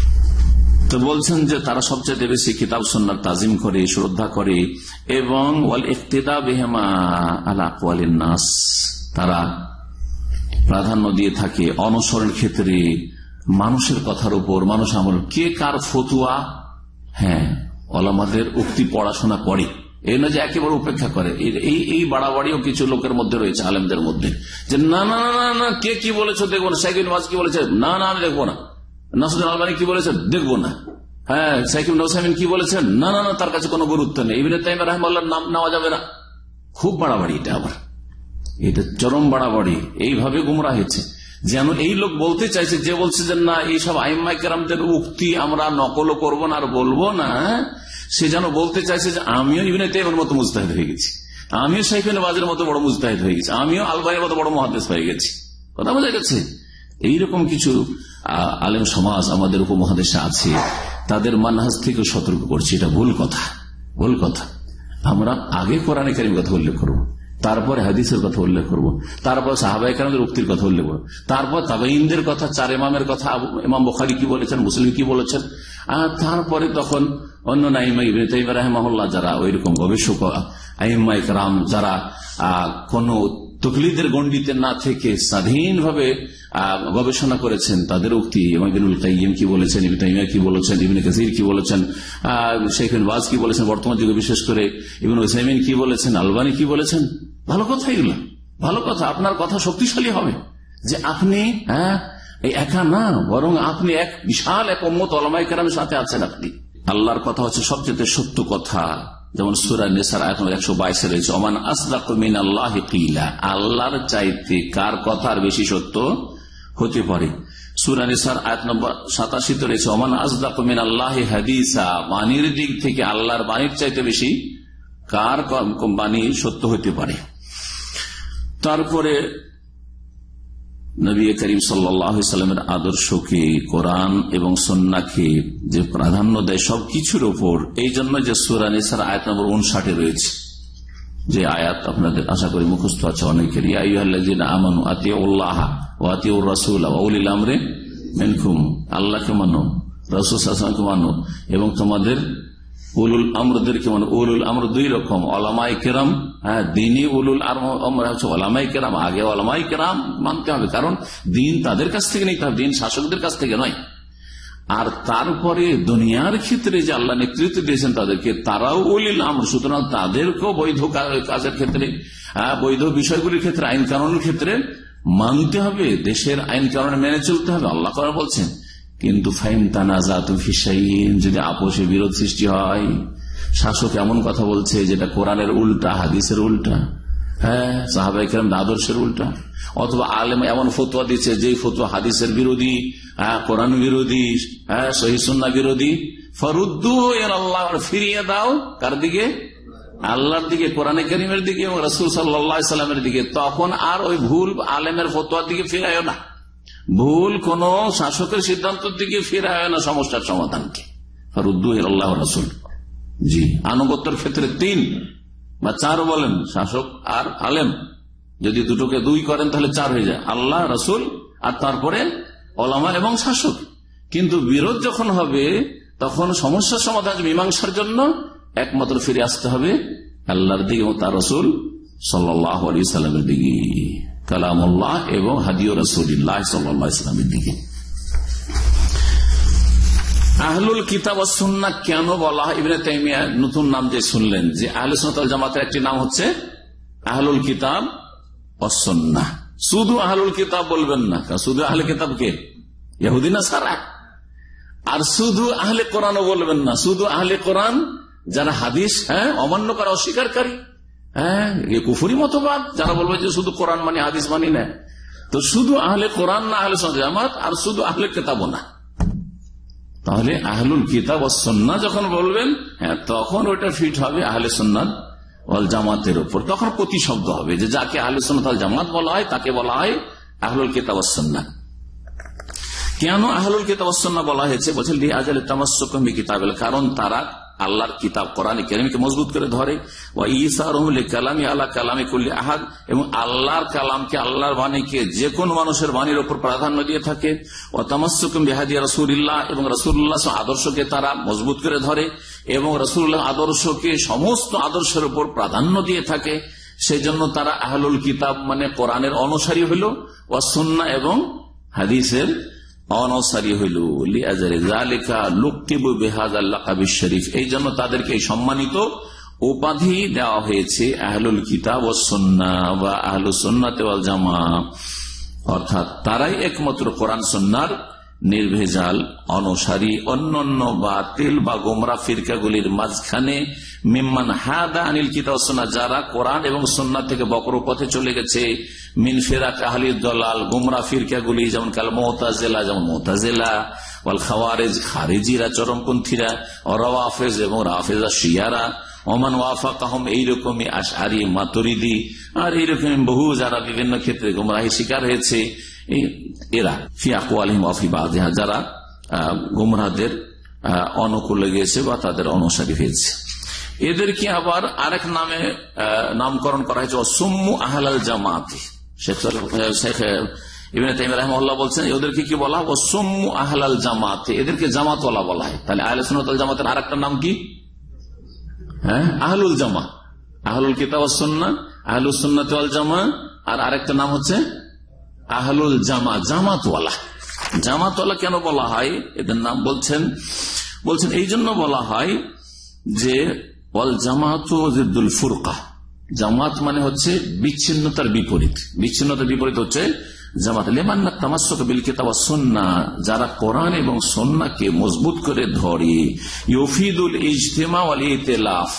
Speaker 1: তো বলছেন যে তারা সবচেয়ে বেশি কিতাব সুন্নাহর তাজিম করে, শ্রদ্ধা করে, এবং ওয়াল ইক্তিদা বিহিমা আলা আকওয়ালিন নাস, তারা প্রাধান্য দিয়ে থাকে অনুসরণের ক্ষেত্রে মানুষের কথার উপর, মানুষ আমল, কে কার ফতুয়া, হ্যাঁ ওলামাদের উক্তি পড়াশোনা করে, এই না যে একেবারে উপেক্ষা করে। এই এই বাড়াবাড়িও কিছু লোকের মধ্যে রয়েছে, আলেমদের মধ্যে, যে না না না না কে কি বলেছে দেখবো না, শাইখ ইবনে বাজ কি বলেছে, না না আমি দেখবো না, নাসরুদ্দিন আলবানী কি বলেছে দেখবো না, হ্যাঁ শাইখ ইবনে উসাইমিন কি বলেছেন, না না না তার কাছে কোনো গুরুত্ব নেই, ইবনে তাইমিয়া রাহিমাহুল্লাহর নাম নেওয়া যাবে না। খুব বাড়াবাড়ি এটা, আবার এটা চরম বাড়াবাড়ি। এইভাবে গুমরাহ হয়েছে, যেন এই লোক বলতে চাইছে, যে বলছে যে না এইসব আইম্মায়ে কেরামদের উক্তি আমরা নকলও করবো না আর বলবো না, সে যেন বলতে চাইছে যে আমিও ইবনে তাইমিয়ার মতো মুজতাহিদ হয়ে গেছি, আমিও শাইখ ইবনে বাজের মতো বড় মুজতাহিদ হয়ে গেছি, আমিও আলবানীর মতো বড় মুহাদ্দিস হয়ে গেছি। কথা বোঝা গেছে? এইরকম কিছু আলেম সমাজ আমাদের উপমহাদেশে আছে, তাদের মানহাজ থেকে সতর্ক করছি, এটা ভুল কথা, ভুল কথা। আমরা আগে কোরআনে কারীমের কথা উল্লেখ করবো, তারপরে হাদিসের কথা উল্লেখ করবো, তারপর সাহাবায়ে কেরামদের উক্তির কথা উল্লেখ করবো, তারপর তাবেঈনদের কথা, চার ইমামের কথা, ইমাম বুখারী কি বলেছেন, মুসলিম কি বলেছেন, আর তারপরে তখন অন্য আইম্মা ইবনে তাইমিয়া রাহিমাহুল্লাহ যারা ওইরকম গবেষক আইম্মায়ে কেরাম, যারা কোন তকলিদের গণ্ডিতে না থেকে স্বাধীনভাবে গবেষণা করেছেন, তাদের উক্তি, এবং ইবনুল কাইয়িম কি বলেছেন, ইবনে তাইমিয়া কি বলেছেন, ইবনে কাসির কি বলেছেন, শাইখ ইবনে বাজ কি বলেছেন, বর্তমান যুগে বিশেষ করে ইবনে উসাইমিন কি বলেছেন, আলবানী কি বলেছেন, ভালো কথা এগুলো, ভালো কথা। আপনার কথা শক্তিশালী হবে যে আপনি হ্যাঁ এই একা না, বরং আপনি এক বিশাল এক উম্মত উলামায়ে কেরামের সাথে আছেন। আপনি আল্লাহর কথা হচ্ছে সবচেয়ে সত্য কথা, যেমন সূরা নিসার আয়াত নম্বর একশো বাইশে রয়েছে ওমান আসদাকু মিনাল্লাহি কিলা, আল্লাহর চাইতে কার কথা আর বেশি সত্য হতে পারে। সূরা নিসার আয়াত নম্বর সাতাশিতে রয়েছে ওমান আসদাকু মিনাল্লাহি হাদিসা, বাণীর দিক থেকে আল্লাহর বাণীর চাইতে বেশি কার বাণী সত্য হতে পারে। তারপরে নবী করিম সাল্লাল্লাহু আলাইহি সাল্লামের আদর্শকে, কোরআন এবং সুন্নাহকে যে প্রাধান্য দেয় সবকিছুর উপর, এই জন্য যে সূরা নিসার আয়াত নম্বর উনষাটে রয়েছে যে আয়াত আপনাদের আশা করি মুখস্থ আছে অনেকের, ইয়া আইয়ুহাল্লাযীনা আমানু আতিউল্লাহ ওয়া আতিউর রাসূল ওয়া উলিল আমরি মিনকুম, আল্লাহকে মানো, রাসূল সাল্লাল্লাহু আলাইহি ওয়াসাল্লামকে মানো এবং তোমাদের উলুল আমরদেরকে মানো। উলুল আমর দুই রকম, ওলামায়ে কেরাম, হ্যাঁ দিনী উলুল আমর হচ্ছে ওলামায়ে কেরাম, আগে ওলামায়ে কেরাম মানতে হবে, কারণ দিন তাদের কাছ থেকে নিতে হবে, দিন শাসকদের কাছ থেকে নয়। আর তারপরে দুনিয়ার ক্ষেত্রে যে আল্লাহ নেতৃত্ব দিয়েছেন তাদেরকে, তারাও উলিল আমর, সুতরাং তাদেরকেও বৈধ কাজের ক্ষেত্রে, বৈধ বিষয়গুলির ক্ষেত্রে, আইন কানুনের ক্ষেত্রে মানতে হবে, দেশের আইন কানুন মেনে চলতে হবে, আল্লাহ করে বলছেন। কিন্তু ফাইন তানাজাতু ফি শাইইন, যদি আপোষে বিরোধ সৃষ্টি হয়, শাসক এমন কথা বলছে যেটা কোরআনের উল্টা, হাদিসের উল্টা, হ্যাঁ সাহাবায়ে কেরামের আদর্শের উল্টা, অথবা আলেম এমন ফতোয়া দিচ্ছে যে ফতোয়া হাদিসের বিরোধী, হ্যাঁ কোরআন বিরোধী, হ্যাঁ সহিহ সুন্নাহ বিরোধী, ফারুদ্দু ইলাল্লাহ, ফিরিয়ে দাও কার দিকে? আল্লাহর দিকে, কোরআনে কারীমের দিকে এবং রাসূল সাল্লাল্লাহু আলাইহি সাল্লামের দিকে। তখন আর ওই ভুল আলেমের ফতোয়ার দিকে ফিরায় না, ভুল কোন শাসকের সিদ্ধান্তের দিকে ফিরায় না সমস্যার সমাধানকে। ফারুদ্দু ইলাল্লাহ ওয়া রাসূল। জি, আনুগত্যের ক্ষেত্রে তিন বা চার বলেন, শাসক আর আলেম, যদি দুটোকে দুই করেন তাহলে চার হয়ে যায়, আল্লাহ, রাসূল আর তারপরে ওলামা এবং শাসক। কিন্তু বিরোধ যখন হবে তখন সমস্যার সমাধান মীমাংসার জন্য একমাত্র ফিরে আসতে হবে আল্লাহর দিকে এবং তার রাসূল সাল্লাল্লাহু আলাইহি সাল্লামের দিকে, কালামুল্লাহ এবং হাদিউ রাসূলিল্লাহ সাল্লাল্লাহু আলাইহি সাল্লামের দিকে। আহলুল কিতাব ওয়াস সুন্নাহ কেন বলা হয়? ইবনে তাইমিয়া নতুন নাম যে শুনলেন, যে আহলে সুন্নাত ওয়াল জামাতের একটি নাম হচ্ছে আহলুল কিতাব ওয়াস সুন্নাহ। শুধু আহলুল কিতাব বলবেন না, শুধু আহলে কিতাব কে? ইহুদি নাসারা। আর শুধু আহলে কোরআনও বলবেন না, শুধু আহলে কোরআন যারা হাদিস হ্যাঁ অমান্য করা, অস্বীকারী, হ্যাঁ কুফরি মতবাদ, যারা বলবে যে শুধু কোরআন মানে হাদিস মানি না। তো শুধু আহলে কোরআন না আহলে সুন্নাত জামাত, আর শুধু আহলে কিতাবও না। তাহলে আহলুল কিতাব ওয়াস সুন্নাহ যখন বলবেন, হ্যাঁ তখন ওটা ফিট হবে আহলে সুন্নাত ওয়াল জামাতের উপর। তখন প্রতিশব্দ হবে যে যাকে আহলে সুন্নাত ওয়াল জামাত বলা হয় তাকে বলা হয় আহলুল কিতাব ওয়াস সুন্নাহ। কেন আহলুল কিতাব ওয়াস সুন্নাহ বলা হয়েছে? বলছেন লিআজালি তামাসসুকুম বিকিতাবিল, কারণ তারা আল্লাহর কিতাব কোরআন কারীমকে মজবুত করে ধরে, ওয়া ইসারুহুম লিকালামি আলা কালামি কুল্লি আহাদ, এবং আল্লাহর কালামকে, আল্লাহর বাণীকে যে কোন মানুষের বাণীর উপর প্রাধান্য দিয়ে থাকে, ওয়া তামাসসুকুম বিহাদি রাসূলিল্লাহ, এবং রাসূলুল্লাহ আদর্শকে তারা মজবুত করে ধরে এবং রাসূলুল্লাহ আদর্শকে সমস্ত আদর্শের উপর প্রাধান্য দিয়ে থাকে। সেই জন্য তারা আহলুল কিতাব মানে কোরআনের অনুসারী হইল, ওয়া সুন্নাহ এবং হাদিসের অনসারী হইল। এই জন্য তাদেরকে সম্মানিত উপাধি দেওয়া হয়েছে আহলুল কিতাব ওয়াস সুন্নাহ বা আহলুস সুন্নাত ওয়াল জামাত, অর্থাৎ তারাই একমাত্র কোরআন সুন্নাহর নির্ভেজাল অনুসারী। অন্যান্য বাতিল বা গোমরা ফিরকাগুলির মাঝখানে মিম্মান হাদা আনিল কিতাব ওয়াস সুন্নাহ, যারা কোরআন এবং সুন্নাহ থেকে বক্র পথে চলে গেছে, মিন ফিরাক আহলিদ দালাল, গোমরা ফিরকাগুলি, যেমন কাল মুতাজিলা, যেমন মুতাজিলা, ওয়াল খাওয়ারিজ, খারিজিরা চরমপন্থীরা, ও রাওয়াফিজ এবং রাফিজা শিয়ারা, ওমান ওয়াফাকাহুম এইরকমই আশআরী মাতুরিদি, আর এইরকম বহু যারা বিভিন্ন ক্ষেত্রে গোমরাহি শিকার হয়েছে এরা, ফি আকওয়ালিহিম ওয়া ফি বাযিহা, যারা গোমরাহদের অনুকূলে গিয়েছে বা তাদের অনুসারী হয়েছে। এদেরকে আবার আরেক নামে নামকরণ করা হয়েছে সুম্মু আহলাল জামাত। শেখ ইবনে তাইমিয়া রাহিমাহুল্লাহ বলছেন এদেরকে কি বলা হয়? সুম্মু আহলাল জামাত, এদেরকে জামাতওয়ালা বলা হয়। তাহলে আহলে সুন্নাত ওয়াল জামাতের আরেকটা নাম কি? হ্যাঁ আহলুল জামা, আহলুল কিতাব ওয়াস সুন্নাহ, আহলুস সুন্নাত ওয়াল জামা, আর আরেকটা নাম হচ্ছে আহলুল জামা, জামাতওয়ালা। জামাতওয়ালা কেন বলা হয় এদের নাম? বলছেন বলছেন এই জন্য বলা হয় যে ওয়াল জামাতু জিদ্দুল ফুরকা, জামাত মানে হচ্ছে বিচ্ছিন্নতার বিপরীত, বিচ্ছিন্নতার বিপরীত হচ্ছে জামাত। লিমান্না তামাসসুক বিল কিতাব ওয়াস সুন্নাহ, যারা কোরআন এবং সুন্নাহকে মজবুত করে ধরে, ইউফিদুল ইজতিমা ওয়াল ইতিলাফ,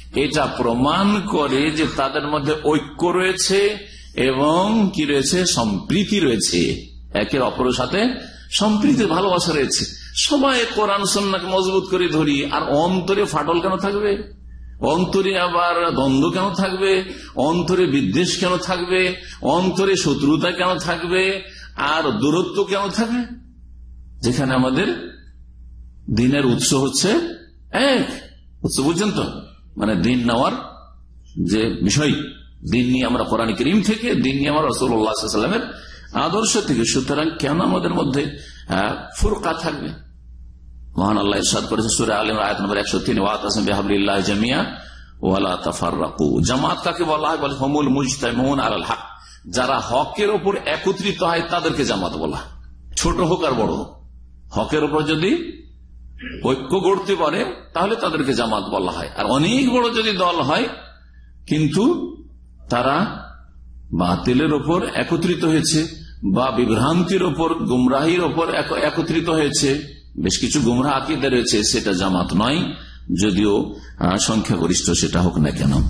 Speaker 1: এটা প্রমাণ করে যে তাদের মধ্যে ঐক্য রয়েছে এবং কি রয়েছে, সম্প্রীতি রয়েছে, একের অপরের সাথে সম্প্রীতি ভালোবাসা রয়েছে। সবাই কোরআন সুন্নাহকে মজবুত করে ধরি, আর অন্তরে ফাটল কেন থাকবে, অন্তরে আবার দ্বন্দ্ব কেন থাকবে, অন্তরে বিদ্বেষ কেন থাকবে, অন্তরে শত্রুতা কেন থাকবে, আর দূরত্ব কেন থাকবে, যেখানে আমাদের দিনের উৎস হচ্ছে এক উৎস। বুঝছেন তো, মানে দিন নেওয়ার যে বিষয়, দিন নিয়ে আমরা কোরআন কারীম থেকে, দিন নিয়ে আমরা রাসূলুল্লাহ সাল্লাল্লাহু আলাইহি ওয়াসাল্লামের আদর্শ থেকে, সুতরাং কেন আমাদের মধ্যে ফুরকা থাকবে। মহান আল্লাহ ইরশাদ করেছেন সূরা আল ইমরান আয়াত নম্বর একশো তিন, ওয়াতাসিমু বিহাবলিল্লাহি জামিআ ওয়া লা তাফাররাকু। জামাত কাকে বলা হয়? বলে হুমুল মুজতামিউন আলাল হক, যারা হকের উপর একত্রিত হয় তাদেরকে জামাত বলা। ছোট হোক আর বড় হোক, হকের উপর যদি ঐক্য গড়তে পারে তাহলে তাদেরকে জামাত বলা হয়। আর অনেক বড় যদি দল হয় কিন্তু তারা বাতিলের ওপর একত্রিত হয়েছে বা বিভ্রান্তির ওপর, গুমরাহির ওপর একত্রিত হয়েছে, বেশ কিছু গুমরাহ আকীদা রয়েছে, সেটা জামাত নয়, যদিও সংখ্যাগরিষ্ঠ সেটা হোক না কেন।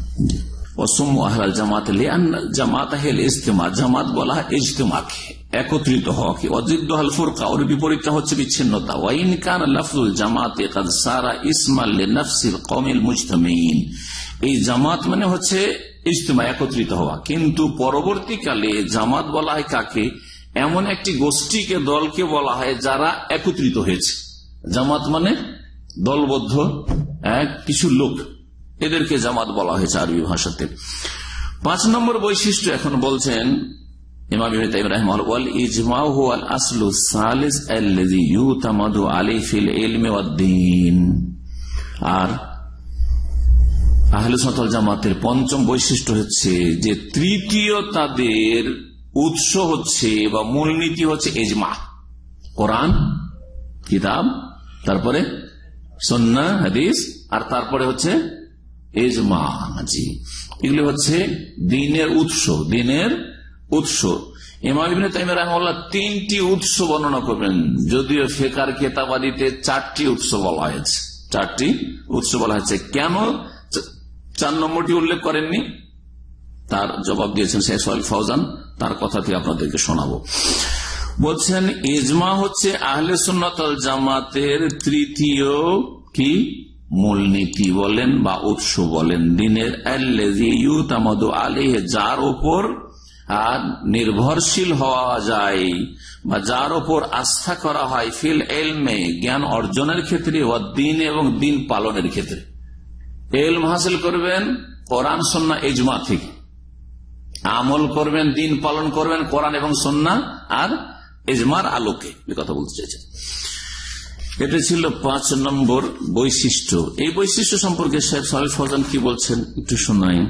Speaker 1: জামাত জামাত ইজতিমা, জামাত বলা হয় ইজতিমাকে, একত্রিত হওয়াকে। অজিদ্দ আল ফুরকা, ওর বিপরীতটা হচ্ছে বিচ্ছিন্নতা। ওয়াইন কান লাফজুল জামাতে কাদ সারা ইসমান লিনাফসিল কওমিল মুজতামিন, এই জামাত মানে হচ্ছে ইজতিমা, একত্রিত হওয়া, কিন্তু পরবর্তীকালে জামাত বলা হয় কাকে? এমন একটি গোষ্ঠীকে, দলকে বলা হয় যারা একত্রিত হয়েছে। জামাত মানে দলবদ্ধ এক কিছু লোক, এদেরকে জামাত বলা হয়েছে আরবি ভাষাতে। পাঁচ নম্বর বৈশিষ্ট্য এখন বলছেন ইমাম ইবনে তাইমিয়া রাহিমাহুল্লাহ, ওয়াল ইজমা হুয়াল আসলু সালিস আল্লাযী ইউতামাদু আলাইহি ফিল ইলমি ওয়াদ দ্বীন। আর আহলে সুন্নাত ওয়াল জামাতের পঞ্চম বৈশিষ্ট্য হচ্ছে যে তৃতীয় তাদের উৎস হচ্ছে বা মূলনীতি হচ্ছে ইজমা, কোরআন কিতাব, তারপরে সুন্নাহ হাদিস, আর তারপরে হচ্ছে ইজমা। জি, এগুলি হচ্ছে দ্বীনের উৎস, দ্বীনের উৎস। ইমাম ইবনে তাইমিয়া রাহিমাহুল্লাহ তিনটি উৎস বর্ণনা করবেন, যদিও ফিকহের কিতাবাদিতে চারটি উৎস বলা হয়েছে, চারটি উৎস বলা হয়েছে। কেন চার নম্বরটি উল্লেখ করেননি তার জবাব দিয়েছেন শেখ সালেহ ফওজান, তার কথা থেকে আপনাদেরকে শোনাবো। বলছেন ইজমা হচ্ছে আহলে সুন্নাত ওয়াল জামাতের তৃতীয় কি মূলনীতি বলেন বা উৎস বলেন, দ্বীনের আল্লাযী ইউতামাদু আলাইহি, যার উপর নির্ভরশীল হওয়া যায় বা যার উপর আস্থা করা হয়, ফিল ইলমে, জ্ঞান অর্জনের ক্ষেত্রে, ওয়াদ দ্বীন, এবং দ্বীন পালনের ক্ষেত্রে। ইলম হাসিল করবেন কোরআন সুন্নাহ ইজমা থেকে, আমল করবেন, দ্বীন পালন করবেন কোরআন এবং সুন্নাহ আর ইজমার আলোকে। এই কথা বলতে চাইছেন। এটা ছিল পাঁচ নম্বর বৈশিষ্ট্য। এই বৈশিষ্ট্য সম্পর্কে শেখ সালেহ ফওজান কি বলছেন একটু শোনাই।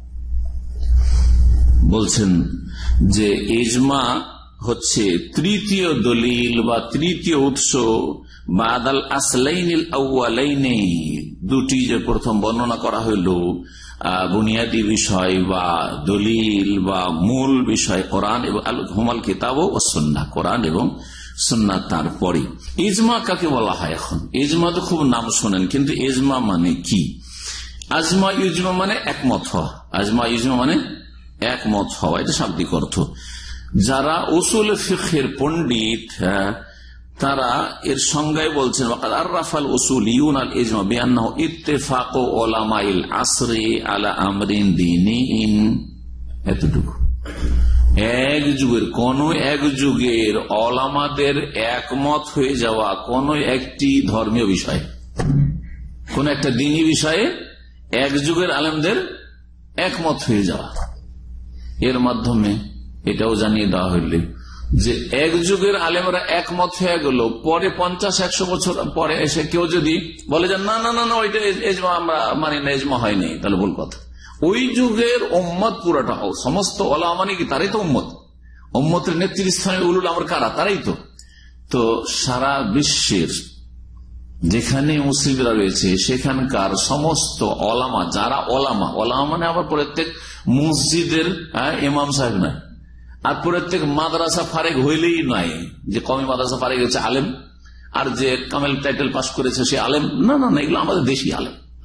Speaker 1: বলছেন যে ইজমা হচ্ছে তৃতীয় দলিল বা তৃতীয় উৎস, বাদাল আসলাইনিল আউয়ালাইনি, দুটি যে প্রথম বর্ণনা করা হইল বুনিয়াদী বিষয় বা দলিল বা মূল বিষয়, কোরআন এবং হুমাল কিতাব ও সুন্নাহ, কোরআন এবং সুন্নাহ। তারপরে ইজমা কাকে বলা হয়? এখন ইজমা তো খুব নাম শোনেন, কিন্তু ইজমা মানে কি? আজমা ইজমা মানে একমত হওয়া, আজমা ইজমা মানে একমত হওয়া, এটা শাব্দিক অর্থ। যারা উসুল ফিকহের পণ্ডিত তারা এর সংজ্ঞায় বলছেন আররাফাল উসুলিয়ুন আল ইজমা বিআন্নাহু ইত্তেফাকু উলামাইল আসরি আলা আমরিন দীনিন। এতটুকু এক যুগের কোন এক যুগের ওলামাদের একমত হয়ে যাওয়া কোন একটি ধর্মীয় বিষয়, কোন একটা দ্বীনি বিষয়ে এক যুগের আলেমদের একমত হয়ে যাওয়া, এর মাধ্যমে এটাও জানিয়ে দেওয়া হইলে যে এক যুগের আলেমরা একমত হয়ে গেল, পরে পঞ্চাশ একশো বছর পরে এসে কেউ যদি বলে যে না না না না ওইটা এজমা আমরা মানি না, এজমা হয়নি, তাহলে ভুল কথা। ওই যুগের উম্মত পুরাটা হোক, সমস্ত ওলামা মানে কি তারাই তো উম্মত, উম্মতের নেতৃস্থানে উলুল আমর কারা, তারাই তো। তো সারা বিশ্বের যেখানে মুসলিমরা রয়েছে সেখানকার সমস্ত ওলামা, যারা ওলামা, ওলামা মানে আবার প্রত্যেক মসজিদের ইমাম সাহেব নয়, আর প্রত্যেক মাদ্রাসা ফারেক হইলেই নয় যে কমি মাদ্রাসা ফারেক হচ্ছে আলেম, আর যে কামেল টাইটেল পাস করেছে সে আলেম, না না না, এগুলো আমাদের দেশি আলেম।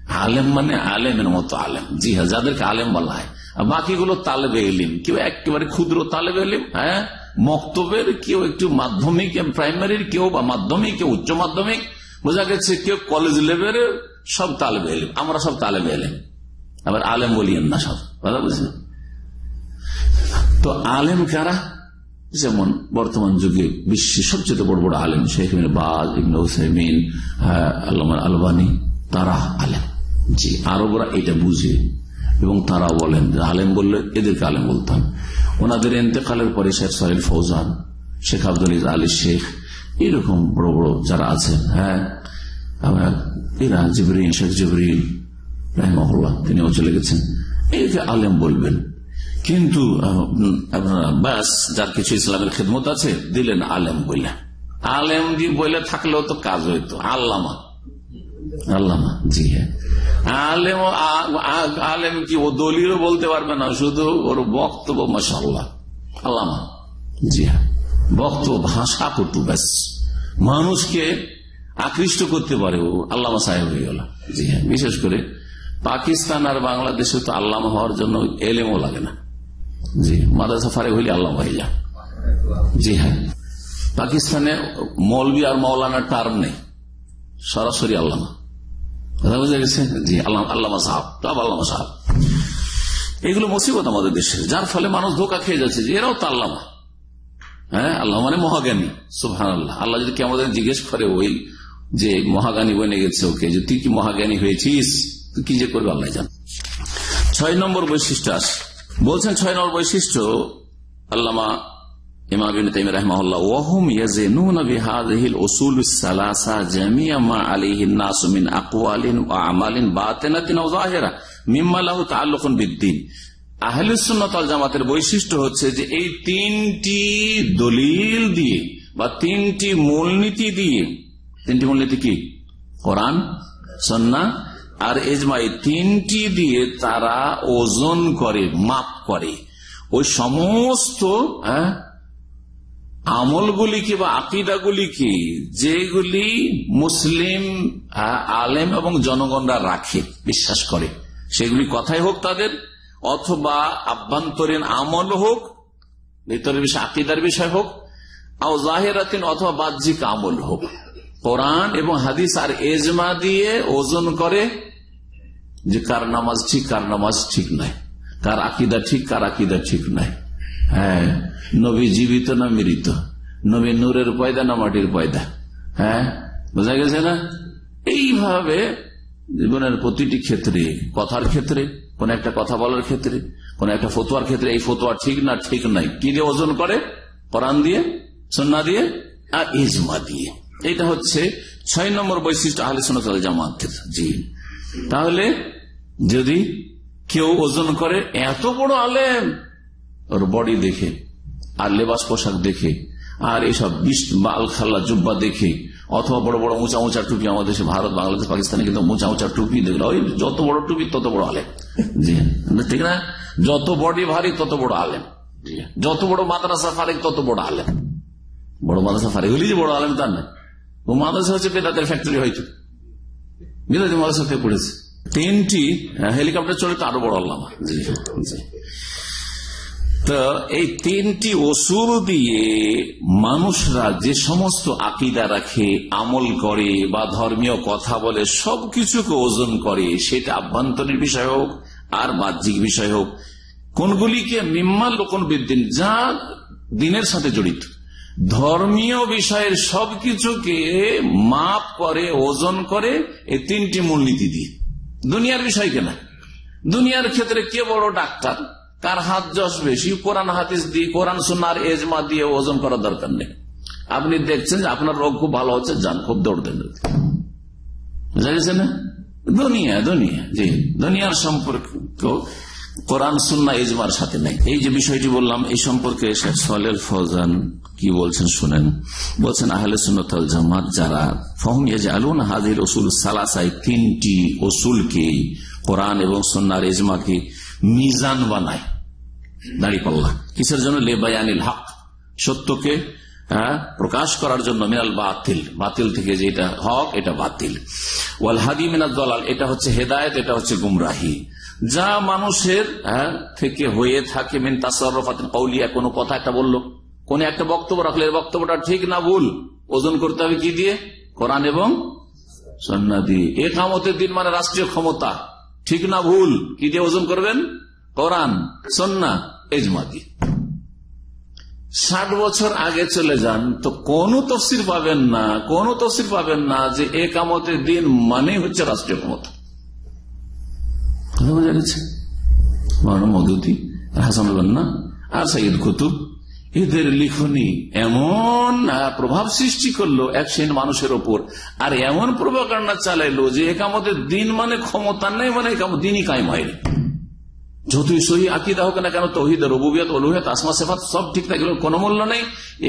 Speaker 1: আলেম মানে আলেমের মতো আলেম, জি হ্যাঁ, যাদেরকে আলেম বলা হয়। বাকিগুলো তালেবে ইলিম, কেউ একেবারে ক্ষুদ্র তালেবে ইলিম, হ্যাঁ, মক্তবের, কেউ একটু মাধ্যমিক প্রাইমারির, কেউ বা মাধ্যমিক, কেউ উচ্চ মাধ্যমিক, বোঝা গেছে, কেউ কলেজ লেভেলের, সব তালেবে ইলিম। আমরা সব তালেবে ইলিম, আবার আলেম বলিয়েন না সব, কথা বুঝলেন? তো আলেম কারা? যেমন বর্তমান যুগে বিশ্বের সবচেয়ে বড় বড় আলেম শেখ ইবনে বাজ, ইবনে উসাইমিন, আল্লামা আলবানী, তারা আলেম। জি, আরবরা এটা বুঝে এবং তারা বলেন যে আলেম বললে এদেরকে আলেম বলতাম। ওনাদের ইন্তেকালের পরে শেখ সাহেব ফৌজান, শেখ আব্দুল ইজ আলী শেখ, এরকম বড় বড় যারা আছেন, হ্যাঁ, এরা জিবরিন, শেখ জিবরিন রাহিমাহুল্লাহ, তিনিও চলে গেছেন, একে আলেম বলবেন। কিন্তু ব্যাস যার কিছু ইসলামের খেদমত আছে দিলেন আলেম বলে, আলেম দিয়ে বলে থাকলেও তো কাজ হইতো আল্লামা, আল্লামা, জি হ্যাঁ। আলেম আলেম কি ও দলিলও বলতে পারবে না, শুধু ওর বক্তব্য মাশাআল্লাহ আল্লামা, জি হ্যাঁ, বক্তব্য ভাষা কটু, ব্যাস মানুষকে আকৃষ্ট করতে পারে, ও আল্লামা সাহেব হয়ে গেল। জি হ্যাঁ, বিশেষ করে পাকিস্তান আর বাংলাদেশে তো আল্লামা হওয়ার জন্য এলেমও লাগে না। জি, মাদ্রাসা ফারেক হইলে আল্লামা হয়ে যায়। জি হ্যাঁ, পাকিস্তানে মৌলবি আর মৌলানা টার্ম নেই, সরাসরি আল্লামা, কথা বুঝে গেছে? জি, আল্লাহ আল্লামা সাহাব, সব আল্লামা সাহাব। এগুলো মুসিবত আমাদের দেশে, যার ফলে মানুষ ধোকা খেয়ে যাচ্ছে যে এরাও তো আল্লামা। হ্যাঁ, আল্লাহ মানে মহাজ্ঞানী, সুবহানাল্লাহ। আল্লাহ যদি কেমন জিজ্ঞেস করে ওই যে মহাজ্ঞানী বনে গেছে ওকে, যে তুই কি মহাজ্ঞানী হয়েছিস, তুই কি যে করবে আল্লাহ জান। ছয় নম্বর বৈশিষ্ট্য আছে, বলছেন ছয় নম্বর বৈশিষ্ট্য আল্লামা ইমাম ইবনে তাইমিয়া রাহিমাহুল্লাহ, ওয়াহুম ইয়াজিনুনা বিহাযিহিল উসুলুস সালাসা জামিআ মা আলাইহিন নাসু মিন আকওয়ালিন ওয়া আমালিন বাতিনাতিন ওয়া যাহিরা মিম্মা লাহু তাআল্লুকুন বিদ্দীন। আহলুস সুন্নাত ওয়াল জামাতের বৈশিষ্ট্য হচ্ছে যে এই তিনটি দলিল দিয়ে বা তিনটি মূলনীতি দিয়ে, তিনটি মূলনীতি কি? কোরআন, সুন্নাহ আর ইজমা, এই তিনটি দিয়ে তারা ওজন করে, মাপ করে ওই সমস্ত আমলগুলিকে বা আকিদাগুলিকে যেগুলি মুসলিম আলেম এবং জনগণরা রাখে, বিশ্বাস করে, সেগুলি কথাই হোক তাদের, অথবা আভ্যন্তরীণ আমল হোক, ভিতরের বিষয় আকিদার বিষয় হোক, আও জাহিরাতিন অথবা বাহ্যিক আমল হোক, কোরআন এবং হাদিস আর ইজমা দিয়ে ওজন করে যে কার নামাজ ঠিক, কার নামাজ ঠিক নাই, কার আকিদা ঠিক, কার আকিদা ঠিক নাই। হ্যাঁ, নবী জীবিত না মৃত, নবী নূরের পয়দা না মাটির পয়দা, হ্যাঁ, বোঝা গেছে না? এইভাবে জীবনের প্রতিটি ক্ষেত্রে, কথার ক্ষেত্রে, কোন একটা কথা বলার ক্ষেত্রে, কোন একটা ফতোয়ার ক্ষেত্রে, এই ফতোয়া ঠিক না ঠিক নাই, কি দিয়ে ওজন করে? কোরআন দিয়ে, সুন্নাহ দিয়ে আর ইজমা দিয়ে। এটা হচ্ছে ছয় নম্বর বৈশিষ্ট্য আহলে সুন্নাত ওয়াল জামাতের। জি, তাহলে যদি কেউ ওজন করে এত বড় আলেম, ওর বডি দেখে আর লেবাস পোশাক দেখে আর এইসব বিশ বাল খাল্লা জুব্বা দেখে, অথবা বড় বড় উঁচা উঁচা টুপি, আমাদের দেশে ভারত বাংলাদেশ পাকিস্তানে কিন্তু উঁচা উঁচা টুপি দেখলো, ওই যত বড় টুপি তত বড় আলেম। জি, ঠিক না? যত বডি ভারী তত বড় আলেম, যত বড় মাদ্রাসা ফারেক তত বড় আলেম। বড় মাদ্রাসা ফারেক হইলে যে বড় আলেম তার না, ও মাদ্রাসা হচ্ছে বেদাতের ফ্যাক্টরি, হয়তো বেদাতি মাদ্রাসাতে পড়েছে, তিনটি হেলিকপ্টার চলে তো আরো বড় আল্লামা। জি জি, তো এই তিনটি ওসুল দিয়ে মানুষরা যে সমস্ত আকিদা রাখে, আমল করে বা ধর্মীয় কথা বলে, সবকিছুকে ওজন করে, সেটা আভ্যন্তরীণ বিষয় হোক আর বাহ্যিক বিষয় হোক। কোনগুলিকে? মিম্মা লোকন বিদ্দিন, যা দিনের সাথে জড়িত, ধর্মীয় বিষয়ের সবকিছুকে মাপ করে, ওজন করে এই তিনটি মূলনীতি দিয়ে। দুনিয়ার বিষয় কেনা, দুনিয়ার ক্ষেত্রে কে বড় ডাক্তার, কার হাত যশ বেশি, কোরআন হাদিস দিয়ে, কোরআন সুন্নাহ আর ইজমা দিয়ে ওজন করার দরকার নেই। আপনি দেখছেন যে আপনার রোগ খুব ভালো হচ্ছে, যান খুব দৌড় দেন, বুঝা গেছে না? দুনিয়া দুনিয়া জি, দুনিয়ার সম্পর্ক কোরআন সুন্নাহ ইজমার সাথে নেই। এই যে বিষয়টি বললাম, এই সম্পর্কে শেখ সালেহ ফৌজান কি বলছেন শুনেন। বলছেন আহলে সুন্নাত ওয়াল জামাত যারা, ফাহুম ইয়াজআলুনা হাযিহিল উসুল সালাসা, তিনটি উসুলকে, কোরআন এবং সুন্নাহ ইজমাকে মিজান বানায়, দাঁড়িপাল্লা। কিসের জন্য? লেবায়ানিল হক, সত্যকে হ্যাঁ, প্রকাশ করার জন্য, মিনাল বাতিল, বাতিল থেকে যেটা হক এটা বাতিল, ওয়াল হাদি মিনাল দালাল, এটা হচ্ছে হেদায়েত, এটা হচ্ছে গুমরাহি। যা মানুষের হ্যাঁ থেকে হয়ে থাকে মিন তাসাররুফাতিন কওলিয়া, কোন কথা একটা বললো, কোন একটা বক্তব্য রাখলে বক্তব্যটা ঠিক না ভুল, ওজন করতে হবে কি দিয়ে? কোরআন এবং সুন্নাহ দিয়ে। ইকামতের দিন মানে রাষ্ট্রীয় ক্ষমতা, ঠিক না ভুল, কি দিয়ে ওজন করবেন? কোরআন, সুন্নাহ, ইজমা দিয়ে। ষাট বছর আগে চলে যান তো কোন তফসির পাবেন না, কোন তফসির পাবেন না যে ইকামতের দিন মানে হচ্ছে রাষ্ট্রীয় ক্ষমতা। বোঝা গেছে? মৌলানা মওদুদী, হাসানুল বান্না আর সাইয়্যিদ কুতুব, এদের লিখনি এমন প্রভাব সৃষ্টি করলো এক শ্রেণীর মানুষের ওপর, আর এমন প্রভাকাণ্ডা চালাইলো যে একামতের দিন মানে ক্ষমতা নেই, মানে দিনই কায়েম হয়নি। যতই সহি আকীদা হোক না কেন, তাওহীদ, রুবুবিয়ত, উলুহিয়ত, আসমা সিফাত সব ঠিক থাকে, কোনো মূল্য নেই।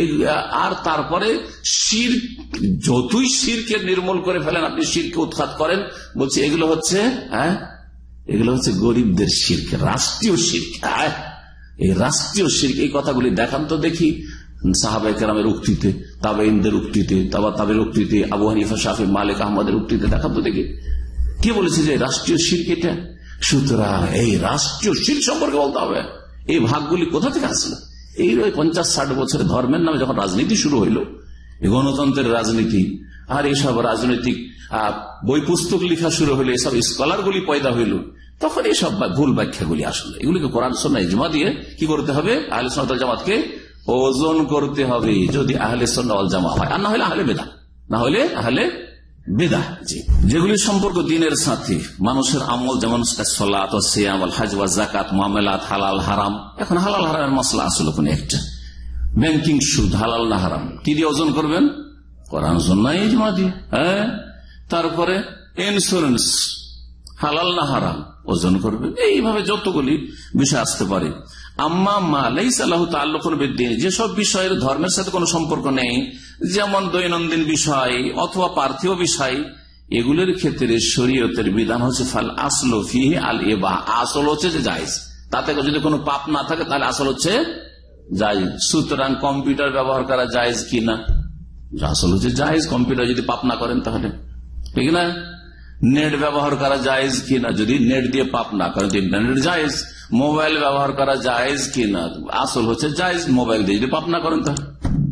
Speaker 1: আর তারপরে শিরক, যতই শিরকে নির্মূল করে ফেলেন আপনি, শিরকে উৎখাত করেন, বলছে এগুলো হচ্ছে হ্যাঁ এগুলো হচ্ছে গরিবদের শিরক, রাষ্ট্রীয় শিরক। হ্যাঁ, এই রাষ্ট্রীয় শিরক, এই কথাগুলি দেখান তো দেখি সাহাবায়ে কেরামের উক্তিতে, তাবেঈনদের উক্তিতে, তাবা তাবেঈর উক্তিতে, আবু হানিফা, শাফি, মালিক, আহমদের উক্তিতে দেখান তো দেখি কে বলেছে যে রাষ্ট্রীয় শিরক এটা। সুতরাং এই রাষ্ট্রীয় শিরক সম্পর্কে বলতে হবে। এই ভাগগুলি কোথা থেকে আসলো? এই পঞ্চাশ ষাট বছরে ধর্মের নামে যখন রাজনীতি শুরু হইল, গণতন্ত্রের রাজনীতি, আর এইসব রাজনৈতিক বই পুস্তক লেখা শুরু হইল, এসব স্কলার গুলি পয়দা হইল, তখন এইসব ভুল ব্যাখ্যাগুলি আসলে। এগুলিকে কোরআন সুন্নাহ ইজমা দিয়ে কি করতে হবে? আহলে সুন্নাত ওয়াল জামাতকে ওজন করতে হবে, যদি আহলে সুন্নাহ ওয়াল জামাত হয়, আর না হলে আহলে বিদআহ, না হলে আহলে বিদআহ। জি, যেগুলি সম্পর্ক দিনের সাথে, মানুষের আমল, যেমন সালাত, সিয়াম, হজ, যাকাত, মুআমালাত, হালাল হারাম। এখন হালাল হারামের মাসলা আসলে কোন একটা, ব্যাংকিং সুদ হালাল না হারাম, কি দিয়ে ওজন করবেন? কোরআন সুন্নাহ ইজমা দিয়ে। হ্যাঁ, তারপরে ইন্স্যুরেন্স হালাল না হারাম, ওজন করবেন। এইভাবে যতগুলি বিষয় আসতে পারে। আম্মা মা লাইসা লাহু তাআল্লুকুন বিদ্দীন, যেসব বিষয়ের ধর্মের সাথে কোনো সম্পর্ক নেই, যেমন দৈনন্দিন বিষয় অথবা পার্থিব বিষয়, এগুলোর ক্ষেত্রে শরীয়তের বিধান হচ্ছে ফাল আসলু ফিহি আল ইবাহ, আসল হচ্ছে যে জায়েজ, তাতে যদি কোনো পাপ না থাকে তাহলে আসল হচ্ছে জায়েজ। সুতরাং কম্পিউটার ব্যবহার করা জায়েজ কিনা? আসল হচ্ছে জায়েজ, কম্পিউটার যদি পাপ না করেন তাহলে, ঠিক না? নেট ব্যবহার করা জায়েজ কিনা? যদি নেট দিয়ে পাপ না করেন ইন্টারনেট জায়েজ। মোবাইল ব্যবহার করা জায়েজ কিনা? আসল হচ্ছে জায়েজ, মোবাইল দিয়ে যদি পাপ না করেন তাহলে।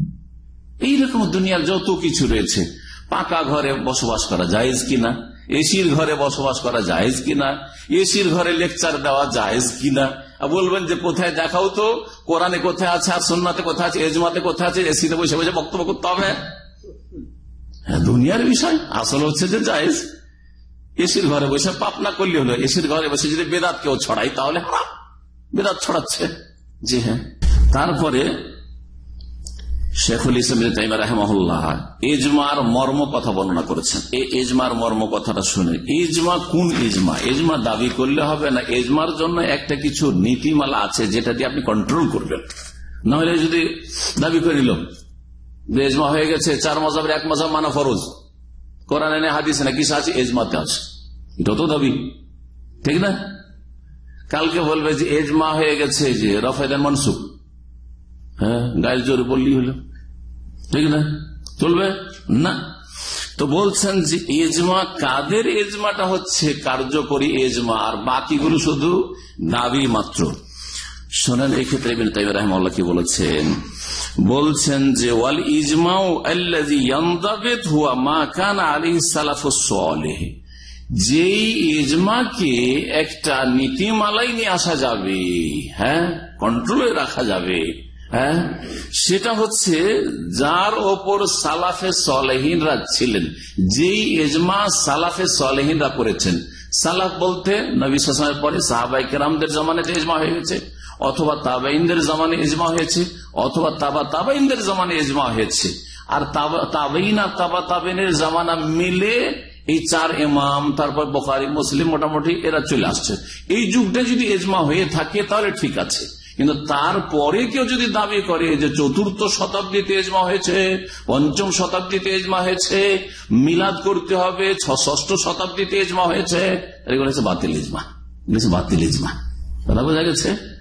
Speaker 1: এইরকম দুনিয়ার যত কিছু রয়েছে, পাকা ঘরে বসবাস করা জায়েজ কিনা? এসির ঘরে বসবাস করা জায়েজ কিনা? এসির ঘরে লেকচার দেওয়া জায়েজ কিনা? বলবেন যে কোথায় দেখাও তো, কোরআনে কোথায় আছে, আর সুন্নাতে কোথায় আছে, ইজমাতে কোথায় আছে, এসিতে বসে বসে বক্তব্য করতে হবে? হ্যাঁ, দুনিয়ার বিষয়। আসল হচ্ছে যে জায়েজ। এসির ঘরে বসে পাপ না করলে হলো, এসির ঘরে বসে যদি বেদাত কেউ ছড়াই তাহলে হারাম, বেদাত ছড়াচ্ছে। জি হ্যাঁ। তারপরে শেখুল ইসলাম ইবনে তাইমিয়া রাহিমাহুল্লাহ ইজমার মর্ম কথা বর্ণনা করেছেন। এই ইজমার মর্ম কথাটা শুনে, ইজমা কোন ইজমা? ইজমা দাবি করলে হবে না, ইজমার জন্য একটা কিছু নীতিমালা আছে যেটা দিয়ে আপনি কন্ট্রোল করবেন। না হলে যদি দাবি করে নিল যে ইজমা হয়ে গেছে, চার মাযহাবের এক মাযহাব মানা ফরজ, কোরআনে নেই, হাদিসে না, কিসে আছে? ইজমাতে আছে, এটা তো দাবি, ঠিক না? কালকে বলবে যে ইজমা হয়ে গেছে যে রফায়দান মনসুখ, হ্যাঁ, গায়ে জোরে বললি হলো, ঠিক না? চলবে না। তো বলছেন যে ইজমা কাদের? ইজমাটা হচ্ছে কার্যকরী ইজমা, আর বাকিগুলো শুধু দাবি মাত্র। শোনেন, এই ক্ষেত্রে ইবনে তাইমিয়া রাহিমাহুল্লাহ কি বলেছেন? বলছেন যে ওয়াল ইজমাউ আল্লাযী ইয়ানদাবিত হুয়া মা কানা আলাইহি সালাফুস সালেহ, যেই ইজমাকে একটা নীতিমালাই নিয়ে আসা যাবে, হ্যাঁ, কন্ট্রোলে রাখা যাবে, হ্যাঁ, সেটা হচ্ছে যার ওপর সালাফে সালেহিনরা ছিলেন, যেই ইজমা সালাফে সালেহিনরা করেছেন। সালাফ বলতে নবী সাল্লাল্লাহু আলাইহি ওয়াসাল্লামের পরে সাহাবায়ে কেরামদের জামানাতে ইজমা হয়ে গেছে, অথবা তাবেঈনদের জামানে ইজমা হয়েছে, অথবা তাবা তাবেঈনদের জামানে ইজমা হয়েছে। আর তাবেঈন আর তাবা তাবেঈনের জামানা মিলে এই চার ইমাম, তারপর বুখারী, মুসলিম, মোটামুটি এরা চলে আসছে। এই যুগটা যদি ইজমা হয়ে থাকে তাহলে ঠিক আছে। কিন্তু তারপরে কেউ যদি দাবি করে যে চতুর্থ শতাব্দীতে ইজমা হয়েছে, পঞ্চম শতাব্দীতে ইজমা হয়েছে, মিলাদ করতে হবে ষষ্ঠ শতাব্দীতে ইজমা হয়েছে, এগুলো হচ্ছে বাতিল ইজমা, বাতিল ইজমা। কথা বোঝা গেছে?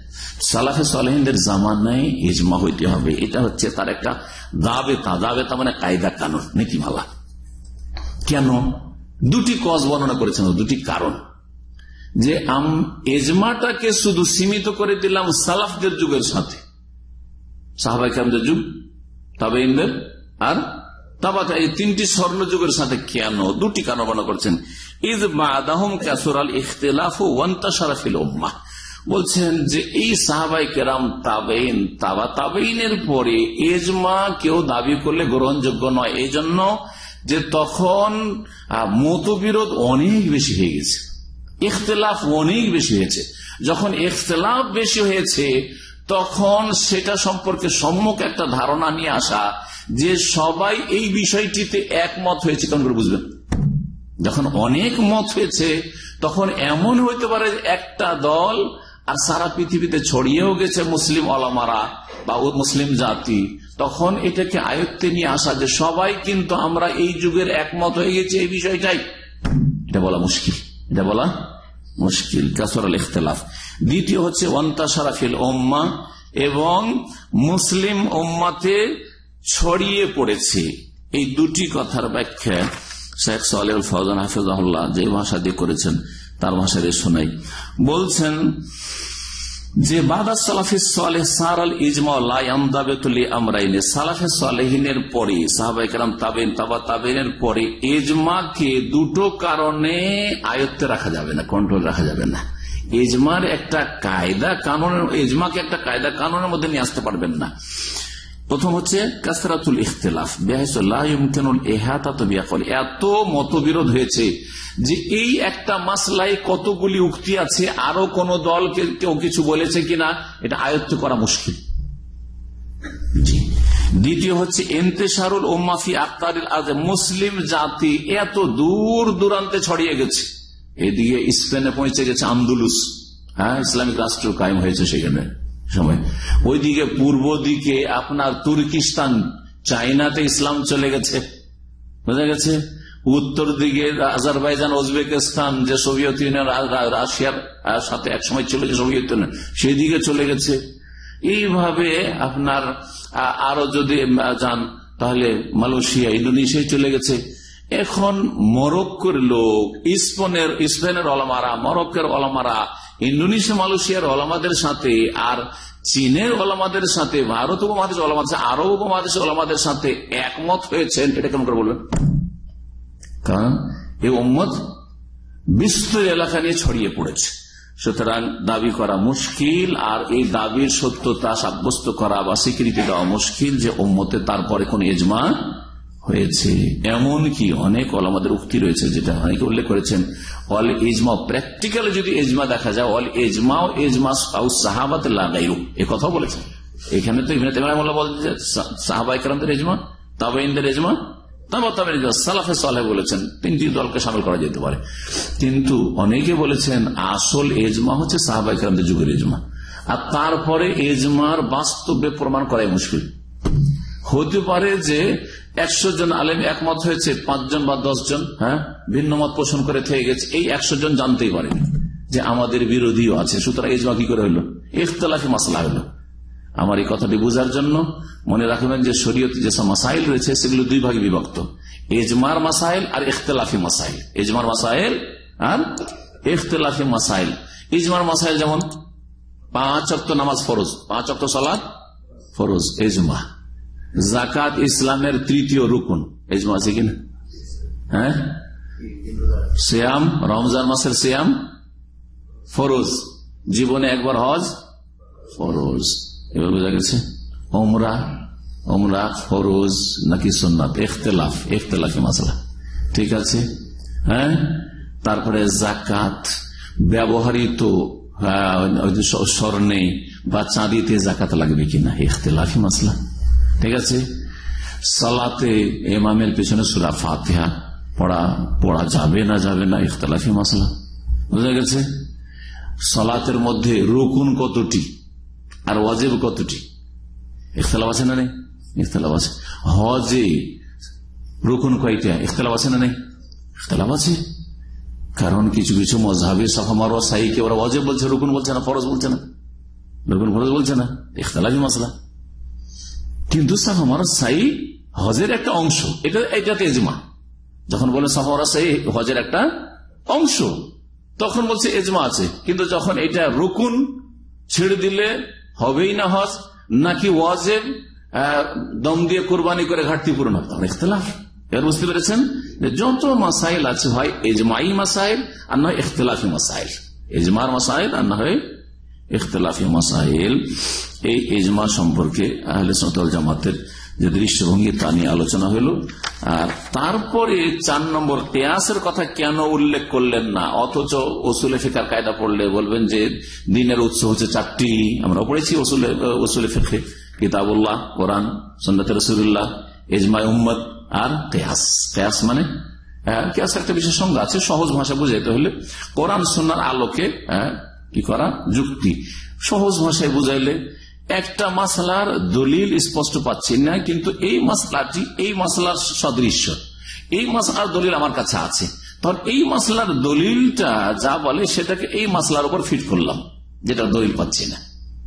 Speaker 1: সালাফে সালেহিনদের জামানায় ইজমা হইতে হবে, এটা হচ্ছে তার একটা দাবেতা। দাবেতা মানে কায়দা কানুন, নীতিমালা। কেন? দুটি কজ বর্ণনা করেছেন, দুটি কারণ। যে এজমাটাকে শুধু সীমিত করে দিলাম সালাফদের যুগের সাথে, সাহাবায়ে কেরামদের যুগ, তাবেঈনদের আর তাবা, এই তিনটি স্বর্ণ যুগের সাথে। কেন? দুটি কারণ বর্ণনা করছেন। ইয বা'দাহুম কাসুরাল ইখতিলাফু ওয়ান্তাশারা ফিল উম্মাহ, বলছেন যে এই সাহাবায়ে কেরাম, তাবেঈন, তাবা তাবেঈনের পরে ইজমা কেউ দাবি করলে গ্রহণযোগ্য নয়, এই জন্য যে তখন মতবিরোধ অনেক বেশি হয়ে গেছে, ইখতিলাফ অনেক বেশি হয়েছে। যখন ইখতিলাফ বেশি হয়েছে তখন সেটা সম্পর্কে সম্যক একটা ধারণা নিয়ে আসা যে সবাই এই বিষয়টিতে একমত হয়েছে, কেমন করে বুঝবেন? যখন অনেক মত হয়েছে তখন এমন হইতে পারে একটা দল আর সারা পৃথিবীতে ছড়িয়েও গেছে মুসলিম ওলামারা বা মুসলিম জাতি, তখন এটাকে আয়ত্তে নিয়ে আসা যে সবাই কিন্তু আমরা এই যুগের একমত হয়ে গেছে এই বিষয়টাই, এটা বলা মুশকিল, এটা বলা মুশকিল। কাসরাল ইখতিলাফ। দ্বিতীয় হচ্ছে ওয়ান্তাশারা ফিল উম্মাহ, এবং মুসলিম উম্মাতে ছড়িয়ে পড়েছে। এই দুটি কথার ব্যাখ্যা শেখ সালেহুল ফওজান হাফিজাহুল্লাহ যে ভাষা দিয়ে করেছেন তার ভাষা দিয়ে শোনাই। বলছেন যে বাদা সালাফিস সালেহ সারাল ইজমা লা ইয়ামদাবিতু লিআমরাইনি, সালাফে সালেহিনের পরে, সাহাবায়ে কেরাম, তাবেঈন, তাবা তাবেঈনের পরে ইজমাকে দুটো কারণে আয়ত্তে রাখা যাবে না, কন্ট্রোল রাখা যাবে না। ইজমার একটা কায়দা কানুনের, ইজমাকে একটা কায়দা কানুনের মধ্যে নিয়ে আসতে পারবেন না। প্রথম হচ্ছে কাসরাতুল ইখতিলাফ বিহাইসু লা ইউমকিনুল ইহাতাতু বিআকল, এত মতবিরোধ হয়েছে যে এই একটা মাসলায় কতগুলি উক্তি আছে, আরো কোন দল কেউ কিছু বলেছে কিনা এটা আয়ত্ত করা মুশকিল। দ্বিতীয় হচ্ছে ইন্তেশারুল উম্মা ফি আকতারিল আরদ, মুসলিম জাতি এত দূর দূরান্তে ছড়িয়ে গেছে, এদিকে স্পেনে পৌঁছে গেছে আন্দুলুস, হ্যাঁ, ইসলামিক রাষ্ট্র কায়েম হয়েছে সেখানে সময়, ওইদিকে পূর্ব দিকে আপনার তুর্কিস্তান, চাইনাতে ইসলাম চলে গেছে, বোঝা গেছে, উত্তর দিকে আজারবাইজান, উজবেকিস্তান, যে সোভিয়েত ইউনিয়ন, রাশিয়ার সাথে একসময় ছিল যে সোভিয়েত ইউনিয়ন, সেই দিকে চলে গেছে। এইভাবে আপনার আরো যদি যান তাহলে মালয়েশিয়া, ইন্দোনেশিয়ায় চলে গেছে। এখন মরক্কোর লোক, স্পেনের স্পেনের ওলামারা, মরক্কোর ওলামারা, ইন্দোনেশিয়া, মালয়েশিয়ার ওলামাদের সাথে আর চীনের ওলামাদের সাথে, ভারত উপমহাদেশের ওলামাদের সাথে, আরব উপমহাদেশের ওলামাদের সাথে একমত হয়েছেন, এটা কেমন করে বলবেন? কারণ এই উম্মত বিস্তর এলাকা নিয়ে ছড়িয়ে পড়েছে, সুতরাং দাবি করা মুশকিল, আর এই দাবির সত্যতা সাব্যস্ত করা বা স্বীকৃতি দেওয়া মুশকিল যে উম্মতে তারপরে কোন ইজমা হয়েছে। এমন কি অনেক ওলামাদের উক্তি রয়েছে যেটা অনেকে উল্লেখ করেছেন, অল ইজমা, প্র্যাকটিক্যালি যদি ইজমা দেখা যায়, অল ইজমা ইজমা সাহাবাত লা গায়রু, এ কথা বলেছেন। এখানে তো ইবনে তাইমিয়া বলেন যে সাহাবায়ে কেরামদের ইজমা, তাবেঈনদের ইজমা, তাবা তাবেঈন, সালাফে সালেহ বলেছেন তিনটি দলকে শামিল করা যেতে পারে। কিন্তু অনেকে বলেছেন আসল ইজমা হচ্ছে সাহাবায়ে কেরামদের যুগের ইজমা, আর তারপরে ইজমার বাস্তবে প্রমাণ করাই মুশকিল। হতে পারে যে একশো জন আলেম একমত হয়েছে, পাঁচজন বা দশ জন হ্যাঁ ভিন্ন মত পোষণ করে থেকে গেছে, এই একশো জন জানতেই পারেনি যে আমাদের বিরোধীও আছে, সুতরাং ইজমা কি করে হলো? ইখতিলাফি মাসলা হলো। আমার এই কথাটি বোঝার জন্য মনে রাখবেন যে শরীয়তে যেসব মাসাইল রয়েছে সেগুলো দুই ভাগে বিভক্ত, ইজমার মাসাইল আর ইখতিলাফি মাসাইল। ইজমার মাসাইল আর ইখতিলাফি মাসাইল। ইজমার মাসাইল যেমন পাঁচ ওয়াক্ত নামাজ ফরজ, পাঁচ ওয়াক্ত সালাত ফরজ, ইজমা। যাকাত ইসলামের তৃতীয় রুকুন, ইজমা আছে কিনা? হ্যাঁ, সিয়াম, রমজান মাসের সিয়াম ফরজ, জীবনে একবার হজ ফরজ, এবার বোঝা গেছে। ওমরা, ওমরা ফরজ নাকি সুন্নাত, ইখতিলাফ, ইখতিলাফি মাসলা, ঠিক আছে। হ্যাঁ, তারপরে যাকাত, ব্যবহৃত স্বর্ণে বা চাঁদিতে যাকাত লাগবে কিনা, ইখতিলাফি মাসলা, ঠিক আছে। সালাতে ইমামের পেছনে সূরা ফাতিহা পড়া পড়া যাবে না যাবে না, ইখতিলাফি মাসলা, বুঝা গেছে। সালাতের মধ্যে রুকুন কতটি আর ওয়াজিব কতটি, ইখতিলাফ আছে না নেই? ইখতিলাফ আছে। হজে রুকুন কয়টা, ইখতিলাফ আছে না নেই? ইখতিলাফ আছে। কারণ কিছু কিছু মযহাবে সাফা মারওয়া সাই কে ওরা ওয়াজিব বলছে, রুকুন বলছে না, ফরজ বলছে না, বেগুন ফরজ বলছে না, ইখতিলাফি মাসলা। কিন্তু সাফা মারওয়া সাই হজের একটা অংশ, এটা এটাতে ইজমা। যখন বলে সাফা মারওয়া সাই হজের একটা অংশ, তখন বলছে ইজমা আছে। কিন্তু যখন এটা রুকুন, ছেড়ে দিলে হবেই না হজ, নাকি ওয়াজিব দম দিয়ে কুরবানি করে ঘাটতি পূরণ হবে, তখন ইখতিলাফ। এবার বুঝতে পেরেছেন যে যত মাসাইল আছে হয় ইজমাই মাসাইল আর নয় ইখতিলাফি মাসাইল, ইজমার মাসাইল আর না হয় ইখতিলাফি মাসাইল। এই ইজমা সম্পর্কে আহলে সুন্নাত ওয়াল জামাতের যে দৃষ্টিভঙ্গি তা নিয়ে আলোচনা হলো। আর তারপরে চার নম্বর কিয়াসের কথা কেন উল্লেখ করলেন না, অথচ উসুলে ফিকহের কায়দা পড়লে বলবেন যে দ্বীনের উৎস হচ্ছে চারটি। আমরা পড়েছি উসুলে উসুলে ফিকহে, কিতাবুল্লাহ, কোরআন, সুন্নাতে রাসূলুল্লাহ, ইজমা উম্মত আর কিয়াস। কিয়াস মানে কিয়াস একটা বিশেষ সংজ্ঞা আছে, সহজ ভাষা বুঝাইতে হলে কোরআন সুন্নাহর আলোকে কি করা, যুক্তি। সহজ ভাষায় বুঝাইলে একটা মাসলার দলিল স্পষ্ট পাচ্ছি না, কিন্তু এই মাসলাটি এই মাসলার সদৃশ্য, এই মাসলার দলিল আমার কাছে আছে, তখন এই মাসলার দলিলটা যা বলে সেটাকে এই মাসলার উপর ফিট করলাম, যেটা দলিল পাচ্ছি না।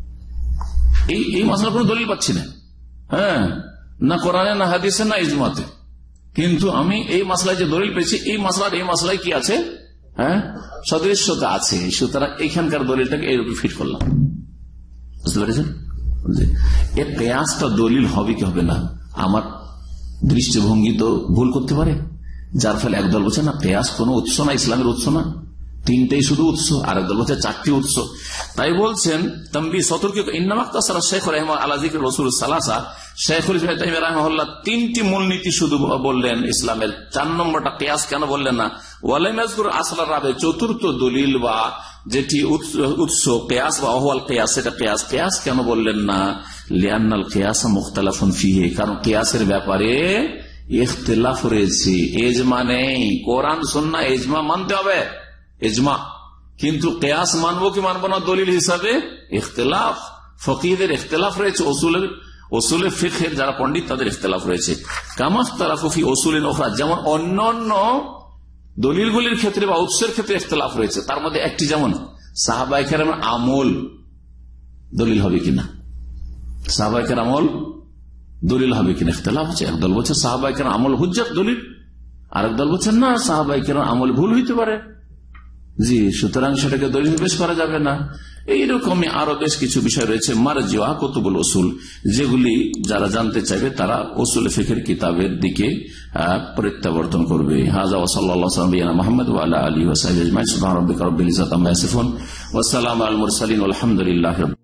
Speaker 1: এই এই মাসলার কোনো দলিল পাচ্ছি না, হ্যাঁ, না কোরআনে না হাদিসে না ইজমাতে, কিন্তু আমি এই মাসলায় যে দলিল পেয়েছি এই মাসলার এই মাসলায় কি আছে, হ্যাঁ, সদৃশ্যতা আছে, সুতরাং এইখানকার দলিলটাকে এর উপর ফিট করলাম। বুঝতে পেরেছেন? এর কিয়াসটা দলিল হবে কি হবে না, আমার দৃষ্টিভঙ্গি তো ভুল করতে পারে, যার ফলে একদল বলছে না কিয়াস কোনো উৎস না, ইসলামের উৎস না, তিনটেই শুধু উৎস, আর একদল বলছে চারটি উৎস। তাই বলছেন তানবীহ সতর্ক, ইন্নামাক্তাসারা শেখ রাহিমাহুল্লাহ আলা যিকরি রাসূল সালাসা, শেখুল ইসলাম ইবনে তাইমিয়া রাহিমাহুল্লাহ তিনটি মূলনীতি শুধু বললেন ইসলামের, চার নম্বরটা কিয়াস কেন বললেন না। ওয়ালাম ইয়াযকুর আসলার রাবে, চতুর্থ দলিল বা যেটি উৎস কিয়াস বা আহওয়াল কিয়াস, সেটা কিয়াস কিয়াস কেন বললেন না। লিআন্নাল কিয়াস মুখতালাফুন ফিহি, কারণ কিয়াসের ব্যাপারে ইখতিলাফ রয়েছে, ইজমা নেই। কোরআন সুন্নাহ ইজমা মানতে হবে, ইজমা, কিন্তু কিয়াস মানবো কি মানবো না দলিল হিসাবে ইখতিলাফ, ফকিহদের ইখতিলাফ রয়েছে, উসুলের উসুলে ফিকহের যারা পণ্ডিত তাদের ইখতিলাফ রয়েছে। কামাখতালাফু ফি উসুলিন উখরা, যেমন অন্যান্য দলিলগুলির ক্ষেত্রে বা উৎসের ক্ষেত্রে ইখতিলাফ রয়েছে, তার মধ্যে একটি যেমন সাহাবায়ে কেরামের আমল দলিল হবে কিনা, সাহাবায়ে কেরাম আমল দলিল হবে কিনা ইখতিলাফ আছে। একদল বলছে সাহাবায়ে কেরাম আমল হুজ্জত দলিল, আরেক দল বলছে না সাহাবায়ে কেরাম আমল ভুল হইতে পারে, জি, সুতরাং সেটাকে দলিল পেশ করা যাবে না। এইরকমই আরো বেশ কিছু বিষয় রয়েছে মারজিয়া কুতুবুল উসুল, যেগুলি যারা জানতে চাইবে তারা উসুল ফিকহের কিতাবের দিকে প্রত্যাবর্তন করবে। হাযা ওয়া সাল্লাল্লাহু আলা সাইয়্যিদিনা মুহাম্মদ ওয়া আলা আলিহি ওয়া সাহবিহি আজমাইন। সুবহান রাব্বিকা রাব্বিল ইজ্জাতি আম্মা ইয়াসিফুন ওয়া সালামুন আলাল মুরসালিন ওয়াল হামদুলিল্লাহি